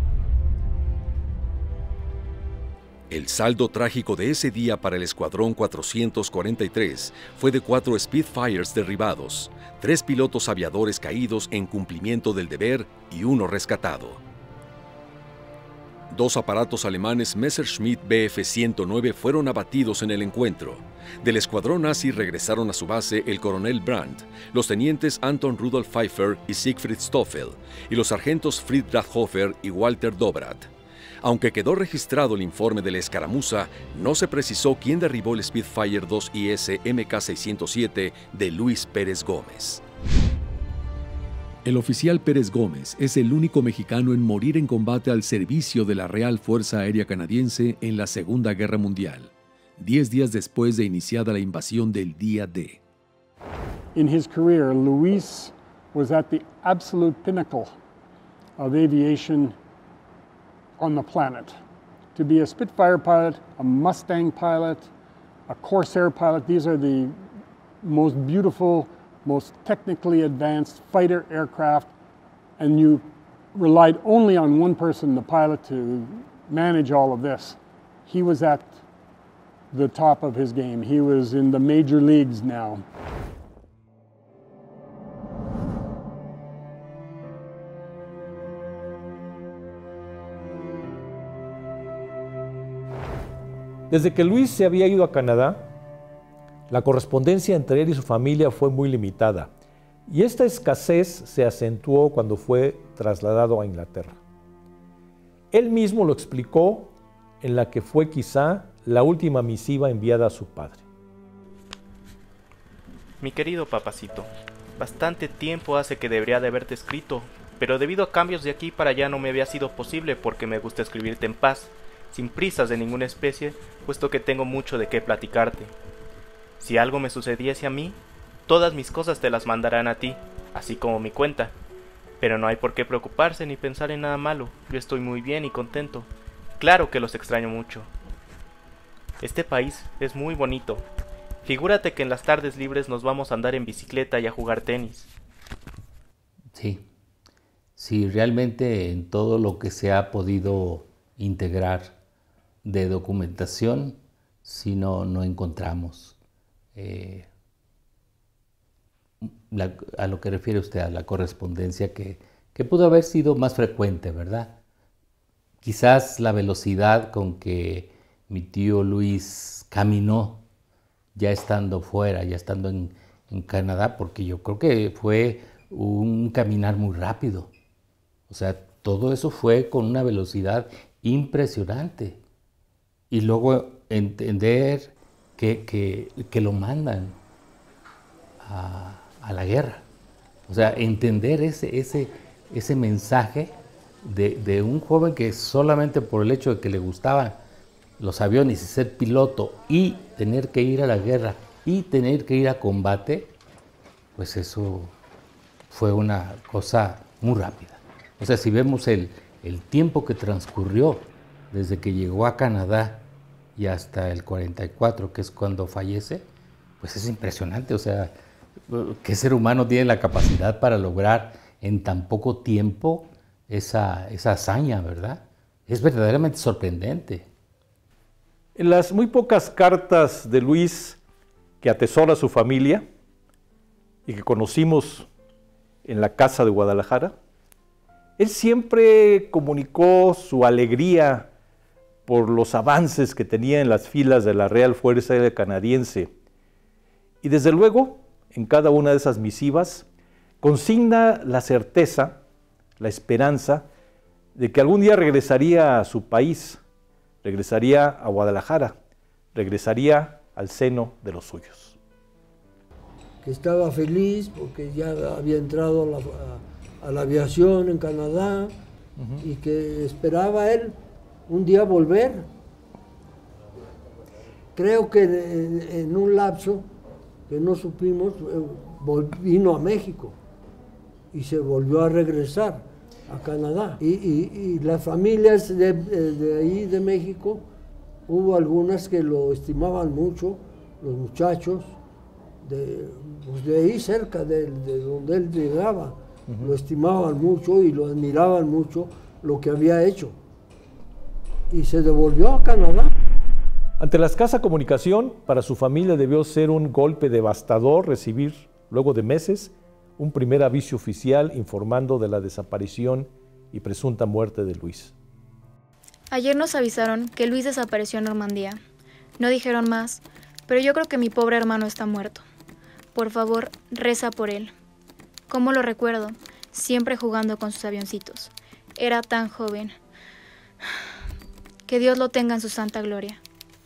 El saldo trágico de ese día para el escuadrón cuatrocientos cuarenta y tres fue de cuatro Spitfires derribados, tres pilotos aviadores caídos en cumplimiento del deber y uno rescatado. Dos aparatos alemanes Messerschmitt B F ciento nueve fueron abatidos en el encuentro. Del escuadrón nazi regresaron a su base el coronel Brandt, los tenientes Anton Rudolf Pfeiffer y Siegfried Stoffel, y los sargentos Fritz Rathofer y Walter Dobrat. Aunque quedó registrado el informe de la escaramuza, no se precisó quién derribó el Spitfire dos I S M K seiscientos siete de Luis Pérez Gómez. El oficial Pérez Gómez es el único mexicano en morir en combate al servicio de la Real Fuerza Aérea Canadiense en la Segunda Guerra Mundial, diez días después de iniciada la invasión del Día D. In his career, Luis was at the absolute pinnacle of aviation on the planet. To be a Spitfire pilot, a Mustang pilot, a Corsair pilot, these are the most beautiful, most technically advanced fighter aircraft, and you relied only on one person, the pilot, to manage all of this. He was at the top of his game. He was in the major leagues now. Desde que Luis se había ido a Canadá, la correspondencia entre él y su familia fue muy limitada, y esta escasez se acentuó cuando fue trasladado a Inglaterra. Él mismo lo explicó en la que fue quizá la última misiva enviada a su padre. Mi querido papacito, bastante tiempo hace que debería de haberte escrito, pero debido a cambios de aquí para allá no me había sido posible porque me gusta escribirte en paz, sin prisas de ninguna especie, puesto que tengo mucho de qué platicarte. Si algo me sucediese a mí, todas mis cosas te las mandarán a ti, así como mi cuenta. Pero no hay por qué preocuparse ni pensar en nada malo, yo estoy muy bien y contento. Claro que los extraño mucho. Este país es muy bonito. Figúrate que en las tardes libres nos vamos a andar en bicicleta y a jugar tenis. Sí, sí, realmente en todo lo que se ha podido integrar de documentación, si no, no encontramos. Eh, la, a lo que refiere usted a la correspondencia que, que pudo haber sido más frecuente, ¿verdad? Quizás la velocidad con que mi tío Luis caminó ya estando fuera, ya estando en, en Canadá, porque yo creo que fue un caminar muy rápido. O sea, todo eso fue con una velocidad impresionante. Y luego entender que, que, que lo mandan a, a la guerra. O sea, entender ese, ese, ese mensaje de, de un joven que solamente por el hecho de que le gustaban los aviones y ser piloto y tener que ir a la guerra y tener que ir a combate, pues eso fue una cosa muy rápida. O sea, si vemos el, el tiempo que transcurrió desde que llegó a Canadá y hasta el cuarenta y cuatro, que es cuando fallece, pues es impresionante. O sea, ¿qué ser humano tiene la capacidad para lograr en tan poco tiempo esa, esa hazaña, verdad? Es verdaderamente sorprendente. En las muy pocas cartas de Luis que atesora su familia y que conocimos en la casa de Guadalajara, él siempre comunicó su alegría por los avances que tenía en las filas de la Real Fuerza Aérea Canadiense. Y desde luego, en cada una de esas misivas, consigna la certeza, la esperanza, de que algún día regresaría a su país, regresaría a Guadalajara, regresaría al seno de los suyos. Que estaba feliz porque ya había entrado a la, a, a la aviación en Canadá, uh-huh, y que esperaba él un día volver. Creo que en, en un lapso que no supimos, vino a México y se volvió a regresar a Canadá. Y, y, y las familias de, de ahí, de México, hubo algunas que lo estimaban mucho, los muchachos, de, pues de ahí cerca de, de donde él llegaba, uh-huh, lo estimaban mucho y lo admiraban mucho lo que había hecho. Y se devolvió a Canadá. Ante la escasa comunicación, para su familia debió ser un golpe devastador recibir, luego de meses, un primer aviso oficial informando de la desaparición y presunta muerte de Luis. Ayer nos avisaron que Luis desapareció en Normandía. No dijeron más, pero yo creo que mi pobre hermano está muerto. Por favor, reza por él. ¿Cómo lo recuerdo? Siempre jugando con sus avioncitos. Era tan joven. Que Dios lo tenga en su santa gloria.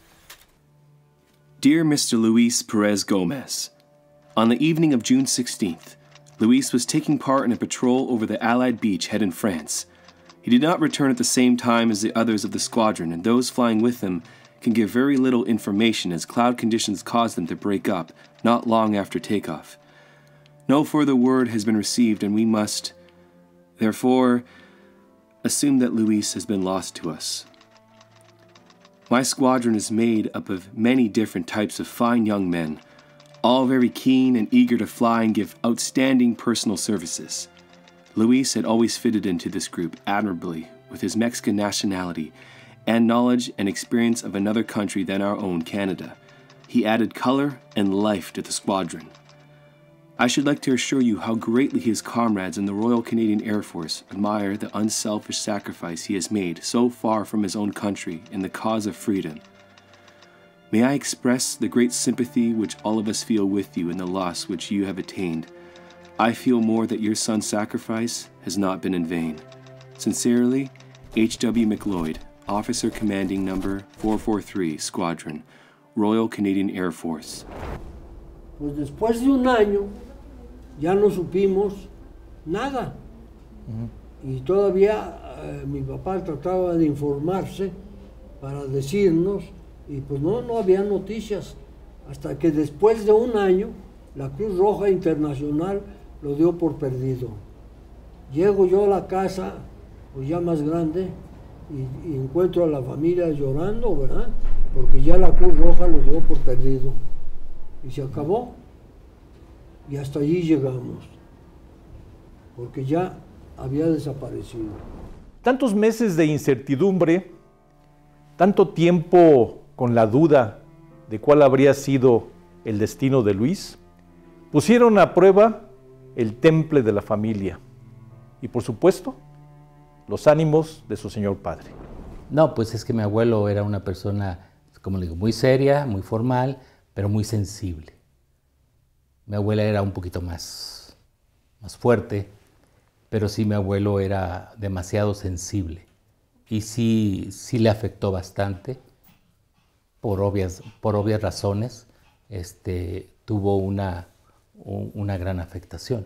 Dear Mister Luis Perez Gomez, on the evening of June sixteenth, Luis was taking part in a patrol over the Allied beach head in France. He did not return at the same time as the others of the squadron, and those flying with him can give very little information as cloud conditions caused them to break up not long after takeoff. No further word has been received, and we must, therefore, assume that Luis has been lost to us. My squadron is made up of many different types of fine young men, all very keen and eager to fly and give outstanding personal services. Luis had always fitted into this group admirably with his Mexican nationality and knowledge and experience of another country than our own, Canada. He added color and life to the squadron. I should like to assure you how greatly his comrades in the Royal Canadian Air Force admire the unselfish sacrifice he has made so far from his own country in the cause of freedom. May I express the great sympathy which all of us feel with you in the loss which you have attained. I feel more that your son's sacrifice has not been in vain. Sincerely, H W McLeod, Officer Commanding Number four forty-three Squadron, Royal Canadian Air Force. Pues después de un año ya no supimos nada. Uh-huh. Y todavía eh, mi papá trataba de informarse para decirnos, y pues no, no había noticias. Hasta que después de un año la Cruz Roja Internacional lo dio por perdido. Llego yo a la casa, pues ya más grande, y, y encuentro a la familia llorando, ¿verdad? Porque ya la Cruz Roja lo dio por perdido. Y se acabó. Y hasta allí llegamos. Porque ya había desaparecido. Tantos meses de incertidumbre, tanto tiempo con la duda de cuál habría sido el destino de Luis, pusieron a prueba el temple de la familia y, por supuesto, los ánimos de su señor padre. No, pues es que mi abuelo era una persona, como le digo, muy seria, muy formal, pero muy sensible. Mi abuela era un poquito más, más fuerte, pero sí mi abuelo era demasiado sensible y sí, sí le afectó bastante por obvias, por obvias razones. Este, tuvo una, una gran afectación.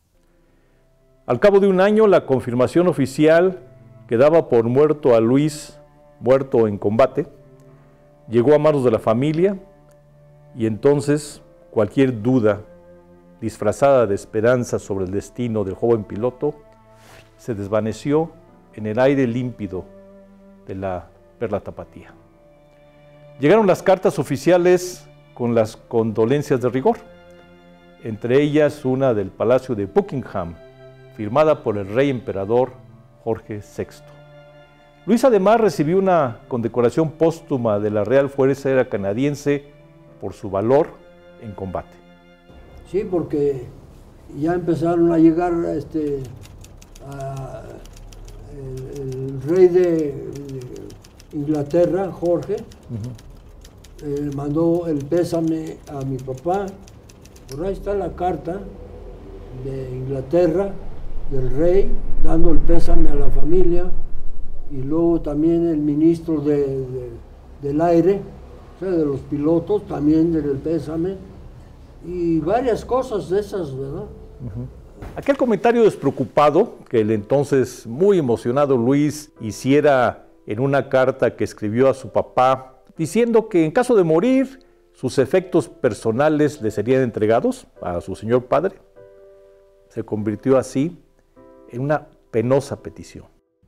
Al cabo de un año, la confirmación oficial que daba por muerto a Luis, muerto en combate, llegó a manos de la familia y entonces cualquier duda disfrazada de esperanza sobre el destino del joven piloto se desvaneció en el aire límpido de la Perla Tapatía. Llegaron las cartas oficiales con las condolencias de rigor, entre ellas una del Palacio de Buckingham, firmada por el rey emperador Jorge sexto. Luis además recibió una condecoración póstuma de la Real Fuerza Aérea Canadiense por su valor en combate. Sí, porque ya empezaron a llegar este, a, el, el rey de, de Inglaterra, Jorge, uh-huh. eh, mandó el pésame a mi papá. Por ahí está la carta de Inglaterra, del rey, dando el pésame a la familia, y luego también el ministro de, de, del aire, o sea, de los pilotos, también del pésame, y varias cosas de esas, ¿verdad? Uh-huh. Aquel comentario despreocupado que el entonces muy emocionado Luis hiciera en una carta que escribió a su papá, diciendo que en caso de morir, sus efectos personales le serían entregados a su señor padre, se convirtió así en una penosa petición.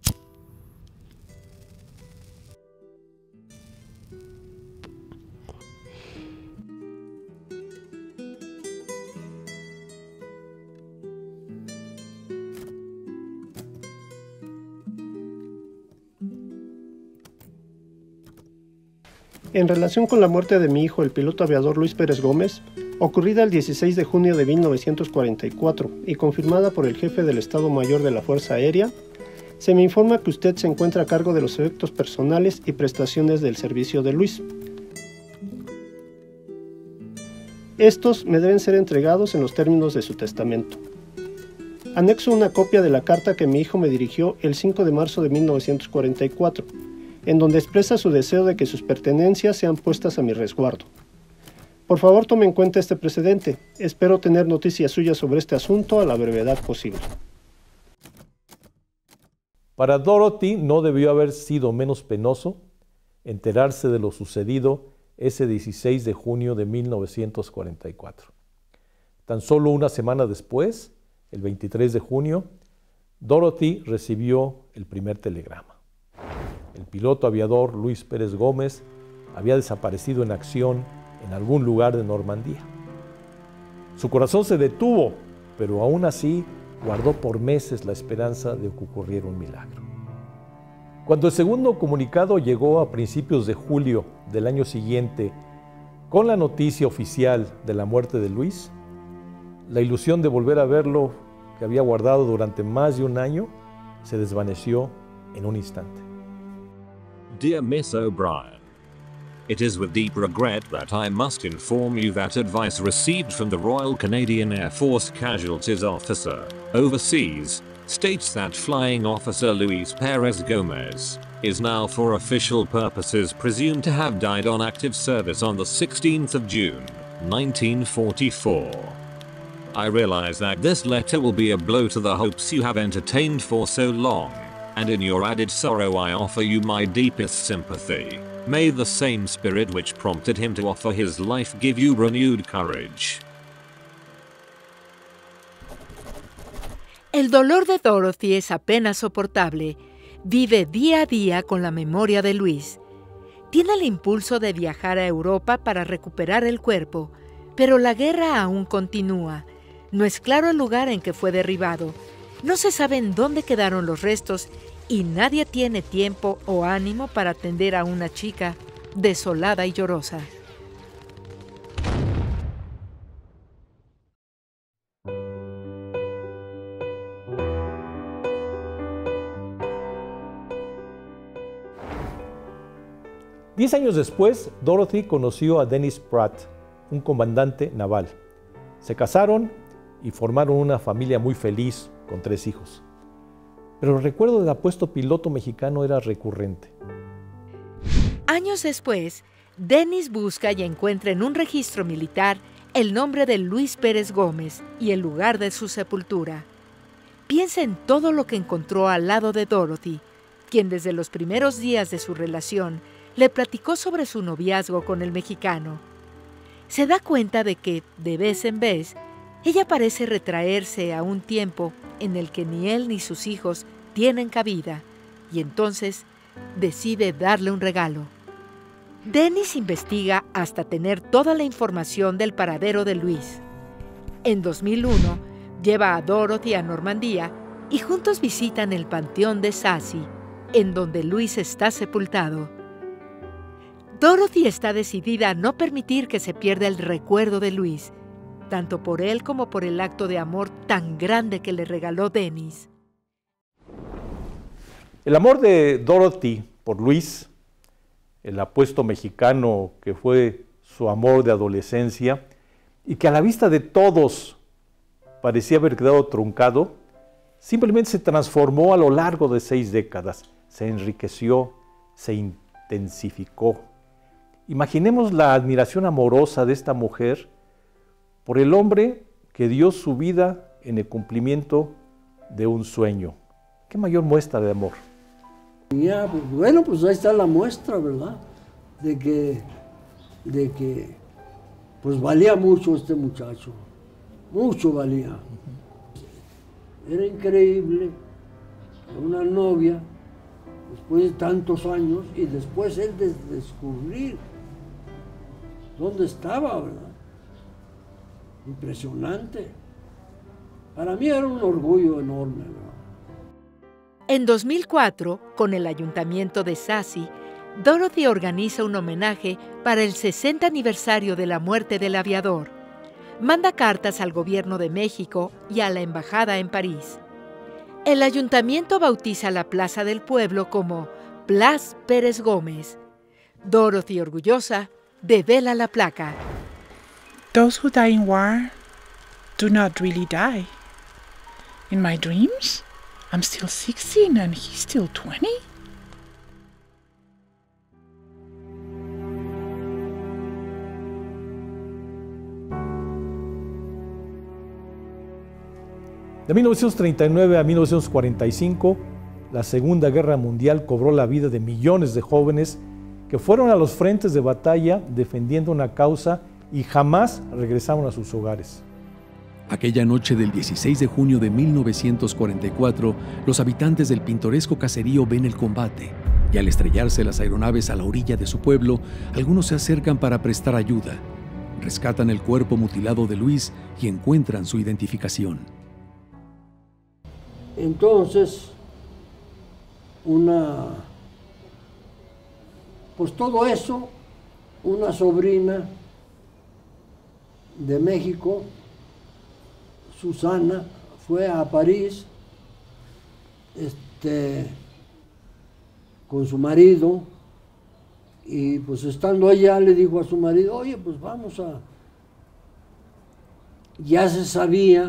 En relación con la muerte de mi hijo, el piloto aviador Luis Pérez Gómez, ocurrida el dieciséis de junio de mil novecientos cuarenta y cuatro y confirmada por el jefe del Estado Mayor de la Fuerza Aérea, se me informa que usted se encuentra a cargo de los efectos personales y prestaciones del servicio de Luis. Estos me deben ser entregados en los términos de su testamento. Anexo una copia de la carta que mi hijo me dirigió el cinco de marzo de mil novecientos cuarenta y cuatro, en donde expresa su deseo de que sus pertenencias sean puestas a mi resguardo. Por favor, tome en cuenta este precedente. Espero tener noticias suyas sobre este asunto a la brevedad posible. Para Dorothy no debió haber sido menos penoso enterarse de lo sucedido ese dieciséis de junio de mil novecientos cuarenta y cuatro. Tan solo una semana después, el veintitrés de junio, Dorothy recibió el primer telegrama. El piloto aviador Luis Pérez Gómez había desaparecido en acción en algún lugar de Normandía. Su corazón se detuvo, pero aún así guardó por meses la esperanza de que ocurriera un milagro. Cuando el segundo comunicado llegó a principios de julio del año siguiente, con la noticia oficial de la muerte de Luis, la ilusión de volver a verlo, que había guardado durante más de un año, se desvaneció en un instante. Dear Miss O'Brien, it is with deep regret that I must inform you that advice received from the Royal Canadian Air Force Casualties Officer, overseas, states that Flying Officer Luis Perez Gomez is now for official purposes presumed to have died on active service on the sixteenth of June, nineteen forty-four. I realize that this letter will be a blow to the hopes you have entertained for so long, and in your added sorrow I offer you my deepest sympathy. May the same spirit which prompted him to offer his life give you renewed courage. El dolor de Dorothy es apenas soportable. Vive día a día con la memoria de Luis. Tiene el impulso de viajar a Europa para recuperar el cuerpo, pero la guerra aún continúa. No es claro el lugar en que fue derribado. No se sabe en dónde quedaron los restos y nadie tiene tiempo o ánimo para atender a una chica desolada y llorosa. Diez años después, Dorothy conoció a Dennis Pratt, un comandante naval. Se casaron y formaron una familia muy feliz con tres hijos. Pero el recuerdo del apuesto piloto mexicano era recurrente. Años después, Dennis busca y encuentra en un registro militar el nombre de Luis Pérez Gómez y el lugar de su sepultura. Piensa en todo lo que encontró al lado de Dorothy, quien desde los primeros días de su relación le platicó sobre su noviazgo con el mexicano. Se da cuenta de que, de vez en vez, ella parece retraerse a un tiempo en el que ni él ni sus hijos tienen cabida, y entonces decide darle un regalo. Dennis investiga hasta tener toda la información del paradero de Luis. En dos mil uno, lleva a Dorothy a Normandía y juntos visitan el panteón de Sassy, en donde Luis está sepultado. Dorothy está decidida a no permitir que se pierda el recuerdo de Luis, tanto por él como por el acto de amor tan grande que le regaló Dennis. El amor de Dorothy por Luis, el apuesto mexicano que fue su amor de adolescencia y que a la vista de todos parecía haber quedado truncado, simplemente se transformó a lo largo de seis décadas, se enriqueció, se intensificó. Imaginemos la admiración amorosa de esta mujer por el hombre que dio su vida en el cumplimiento de un sueño. ¿Qué mayor muestra de amor? Ya, pues, bueno, pues ahí está la muestra, ¿verdad? De que, de que, pues valía mucho este muchacho, mucho valía. Era increíble, una novia, después de tantos años, y después él de descubrir dónde estaba, ¿verdad? Impresionante. Para mí era un orgullo enorme, ¿verdad? En dos mil cuatro, con el ayuntamiento de Sassy, Dorothy organiza un homenaje para el sesenta aniversario de la muerte del aviador. Manda cartas al gobierno de México y a la embajada en París. El ayuntamiento bautiza la plaza del pueblo como Place Pérez Gómez. Dorothy, orgullosa, devela la placa. Those who die in war do not really die. In my dreams, I'm still sixteen and he's still twenty. De mil novecientos treinta y nueve a mil novecientos cuarenta y cinco, la Segunda Guerra Mundial cobró la vida de millones de jóvenes que fueron a los frentes de batalla defendiendo una causa y jamás regresaron a sus hogares. Aquella noche del dieciséis de junio de mil novecientos cuarenta y cuatro, los habitantes del pintoresco caserío ven el combate y al estrellarse las aeronaves a la orilla de su pueblo, algunos se acercan para prestar ayuda. Rescatan el cuerpo mutilado de Luis y encuentran su identificación. Entonces, una, pues todo eso, una sobrina de México, Susana, fue a París este, con su marido y pues estando allá le dijo a su marido, oye, pues vamos a... Ya se sabía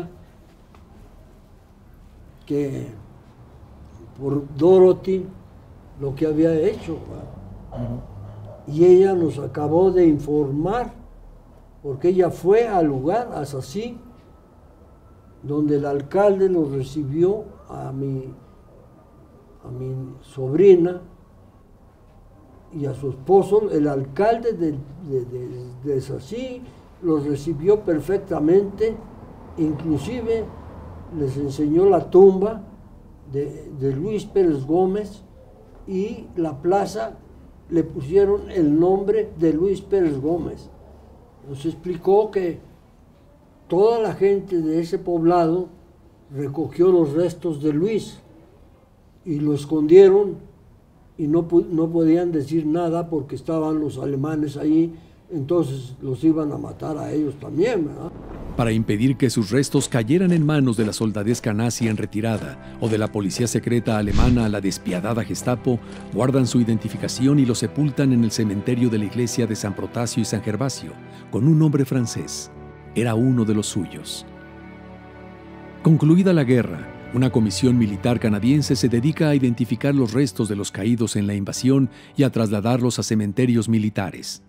que por Dorothy lo que había hecho. Uh-huh. Y ella nos acabó de informar, porque ella fue al lugar, así, donde el alcalde nos recibió a mi, a mi sobrina y a su esposo. El alcalde de, de, de, de Sací los recibió perfectamente, inclusive les enseñó la tumba de, de Luis Pérez Gómez y la plaza le pusieron el nombre de Luis Pérez Gómez. Nos explicó que toda la gente de ese poblado recogió los restos de Luis y lo escondieron y no, no podían decir nada porque estaban los alemanes ahí, entonces los iban a matar a ellos también, ¿verdad? Para impedir que sus restos cayeran en manos de la soldadesca nazi en retirada o de la policía secreta alemana a la despiadada Gestapo, guardan su identificación y lo sepultan en el cementerio de la iglesia de San Protasio y San Gervasio, con un nombre francés. Era uno de los suyos. Concluida la guerra, una comisión militar canadiense se dedica a identificar los restos de los caídos en la invasión y a trasladarlos a cementerios militares.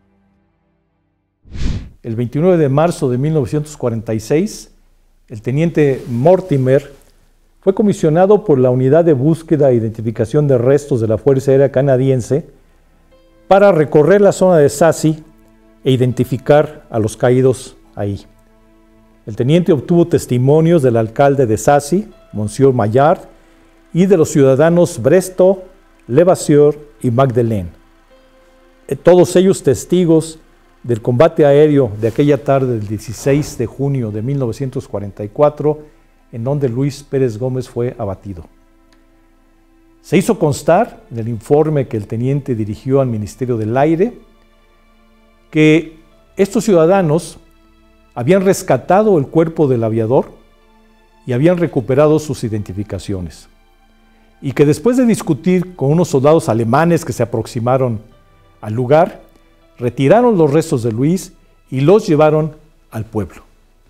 El veintinueve de marzo de mil novecientos cuarenta y seis, el teniente Mortimer fue comisionado por la Unidad de Búsqueda e Identificación de Restos de la Fuerza Aérea Canadiense para recorrer la zona de Sacy e identificar a los caídos ahí. El teniente obtuvo testimonios del alcalde de Sacy, Monsieur Maillard, y de los ciudadanos Bresto, Levasseur y Magdelaine. Todos ellos testigos del combate aéreo de aquella tarde del dieciséis de junio de mil novecientos cuarenta y cuatro, en donde Luis Pérez Gómez fue abatido. Se hizo constar en el informe que el teniente dirigió al Ministerio del Aire que estos ciudadanos habían rescatado el cuerpo del aviador y habían recuperado sus identificaciones, y que después de discutir con unos soldados alemanes que se aproximaron al lugar, retiraron los restos de Luis y los llevaron al pueblo.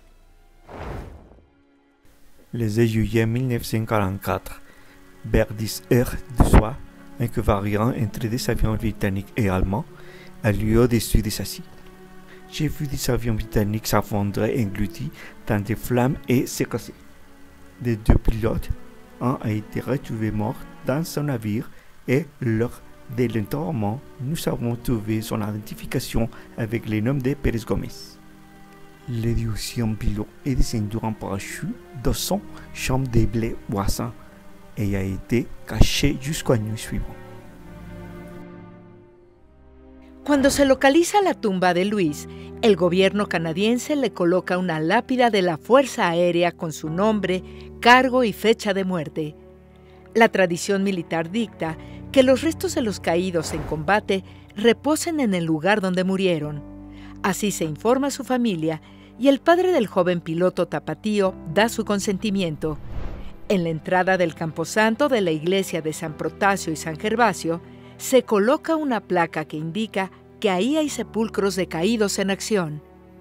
Le deux juillet mille neuf cent quarante-quatre, vers dix heures du soir, un coup variant entre des avions britanniques et allemands a lieu au-dessus de Sacy. J'ai vu des avions britanniques s'effondrer engloutis dans des flammes et se casser. Les deux pilotes, un a été retrouvé mort dans son navire et lors de l'enterrement, nous avons trouvé son identification avec le nom de Pérez Gómez. Le deuxième pilote est descendu en parachute dans son champ de blé voisin et a été caché jusqu'à nuit suivante. Cuando se localiza la tumba de Luis, el gobierno canadiense le coloca una lápida de la Fuerza Aérea con su nombre, cargo y fecha de muerte. La tradición militar dicta que los restos de los caídos en combate reposen en el lugar donde murieron. Así se informa a su familia y el padre del joven piloto tapatío da su consentimiento. En la entrada del camposanto de la iglesia de San Protasio y San Gervasio se coloca una placa que indica que ahí hay sepulcros de caídos en acción.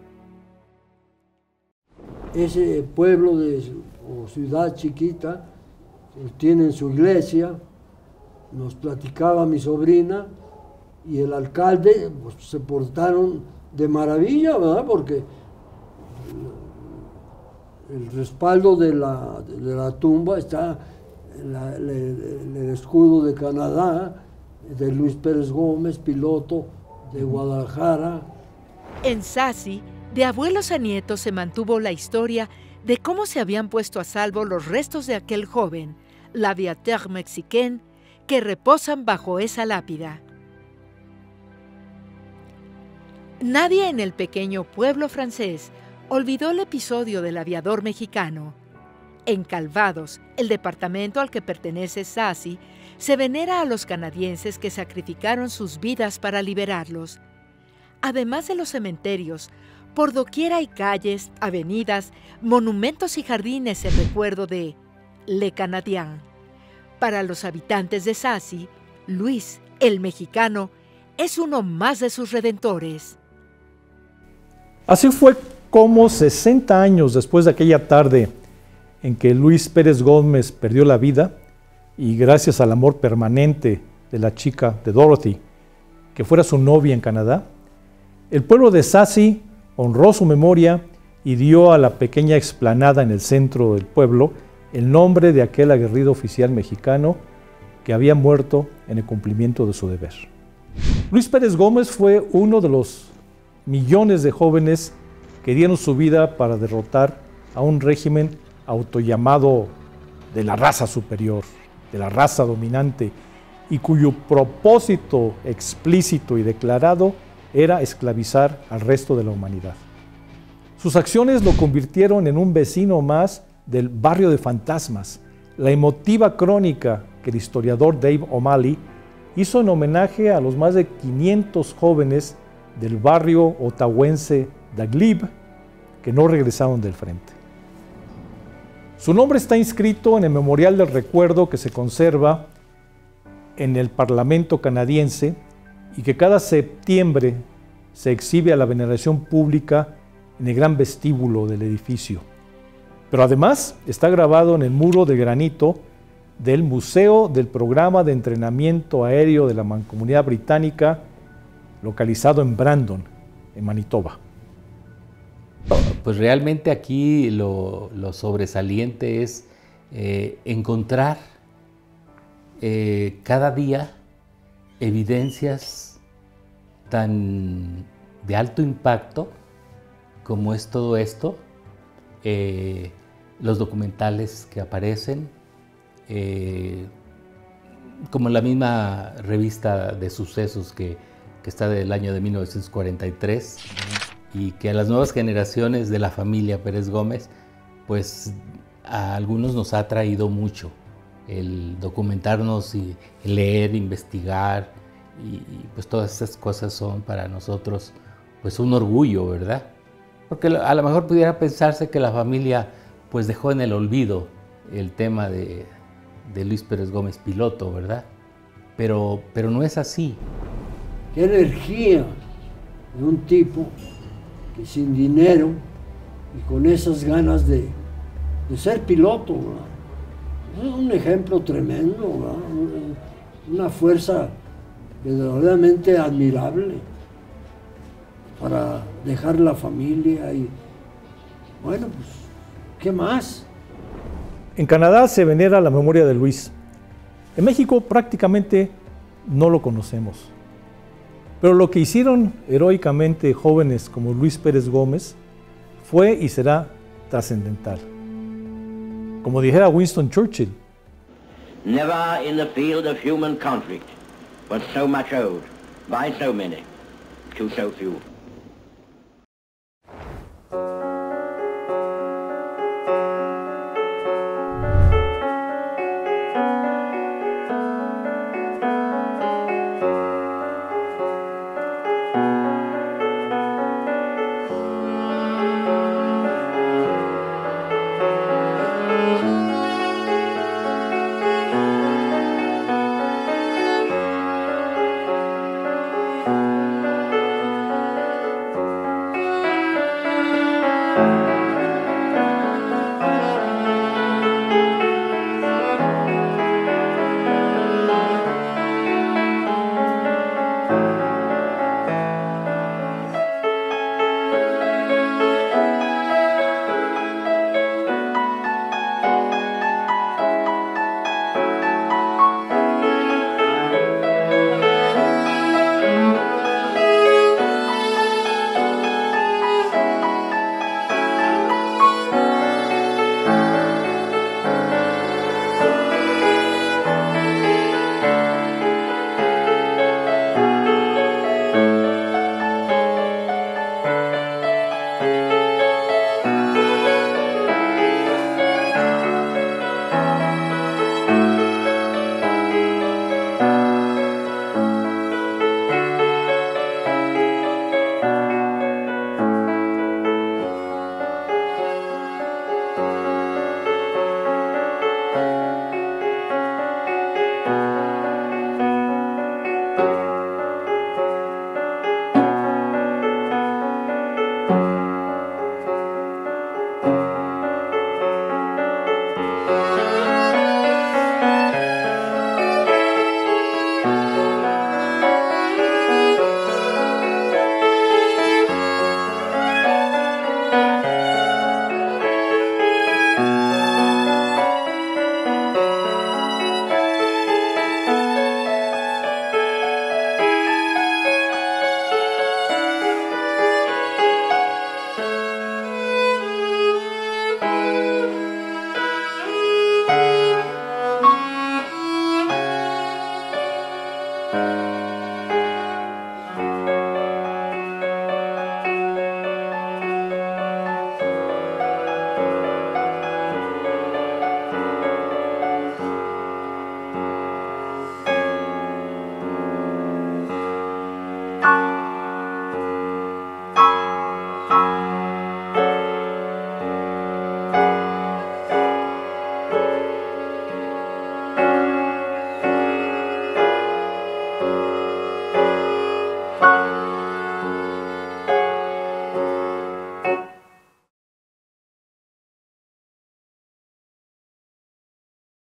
Ese pueblo de, o ciudad chiquita tienen su iglesia, nos platicaba mi sobrina, y el alcalde pues, se portaron de maravilla, ¿verdad? Porque el respaldo de la, de la tumba está la, el, el escudo de Canadá, de Luis Pérez Gómez, piloto de Guadalajara. En Sassy, de abuelos a nietos se mantuvo la historia de cómo se habían puesto a salvo los restos de aquel joven, l'aviateur mexicain, que reposan bajo esa lápida. Nadie en el pequeño pueblo francés olvidó el episodio del aviador mexicano. En Calvados, el departamento al que pertenece Sassy, se venera a los canadienses que sacrificaron sus vidas para liberarlos. Además de los cementerios, por doquier hay calles, avenidas, monumentos y jardines en recuerdo de Le Canadien. Para los habitantes de Sassy, Luis, el mexicano, es uno más de sus redentores. Así fue como sesenta años después de aquella tarde en que Luis Pérez Gómez perdió la vida, y gracias al amor permanente de la chica de Dorothy, que fuera su novia en Canadá, el pueblo de Sassy honró su memoria y dio a la pequeña explanada en el centro del pueblo el nombre de aquel aguerrido oficial mexicano que había muerto en el cumplimiento de su deber. Luis Pérez Gómez fue uno de los millones de jóvenes que dieron su vida para derrotar a un régimen autollamado de la raza superior, de la raza dominante, y cuyo propósito explícito y declarado era esclavizar al resto de la humanidad. Sus acciones lo convirtieron en un vecino más del barrio de fantasmas, la emotiva crónica que el historiador Dave O'Malley hizo en homenaje a los más de quinientos jóvenes del barrio ottawense de Glebe que no regresaron del frente. Su nombre está inscrito en el Memorial del Recuerdo que se conserva en el Parlamento canadiense y que cada septiembre se exhibe a la veneración pública en el gran vestíbulo del edificio. Pero además está grabado en el muro de granito del Museo del Programa de Entrenamiento Aéreo de la Mancomunidad Británica, localizado en Brandon, en Manitoba. Pues realmente aquí lo, lo sobresaliente es eh, encontrar eh, cada día evidencias tan de alto impacto como es todo esto, eh, los documentales que aparecen, eh, como la misma revista de sucesos que, que está del año de mil novecientos cuarenta y tres, y que a las nuevas generaciones de la familia Pérez Gómez, pues a algunos nos ha traído mucho el documentarnos y leer, investigar, y, y pues todas esas cosas son para nosotros pues un orgullo, ¿verdad? Porque a lo mejor pudiera pensarse que la familia pues dejó en el olvido el tema de, de Luis Pérez Gómez piloto, ¿verdad? Pero, pero no es así. Qué energía de un tipo que sin dinero y con esas ganas de, de ser piloto, ¿verdad? Es un ejemplo tremendo, ¿verdad? Una fuerza verdaderamente admirable para dejar la familia y, bueno, pues, ¿qué más? En Canadá se venera la memoria de Luis. En México prácticamente no lo conocemos. Pero lo que hicieron heroicamente jóvenes como Luis Pérez Gómez fue y será trascendental. Como dijera Winston Churchill, Never in the field of human conflict was so much owed by so many to so few. Thank you.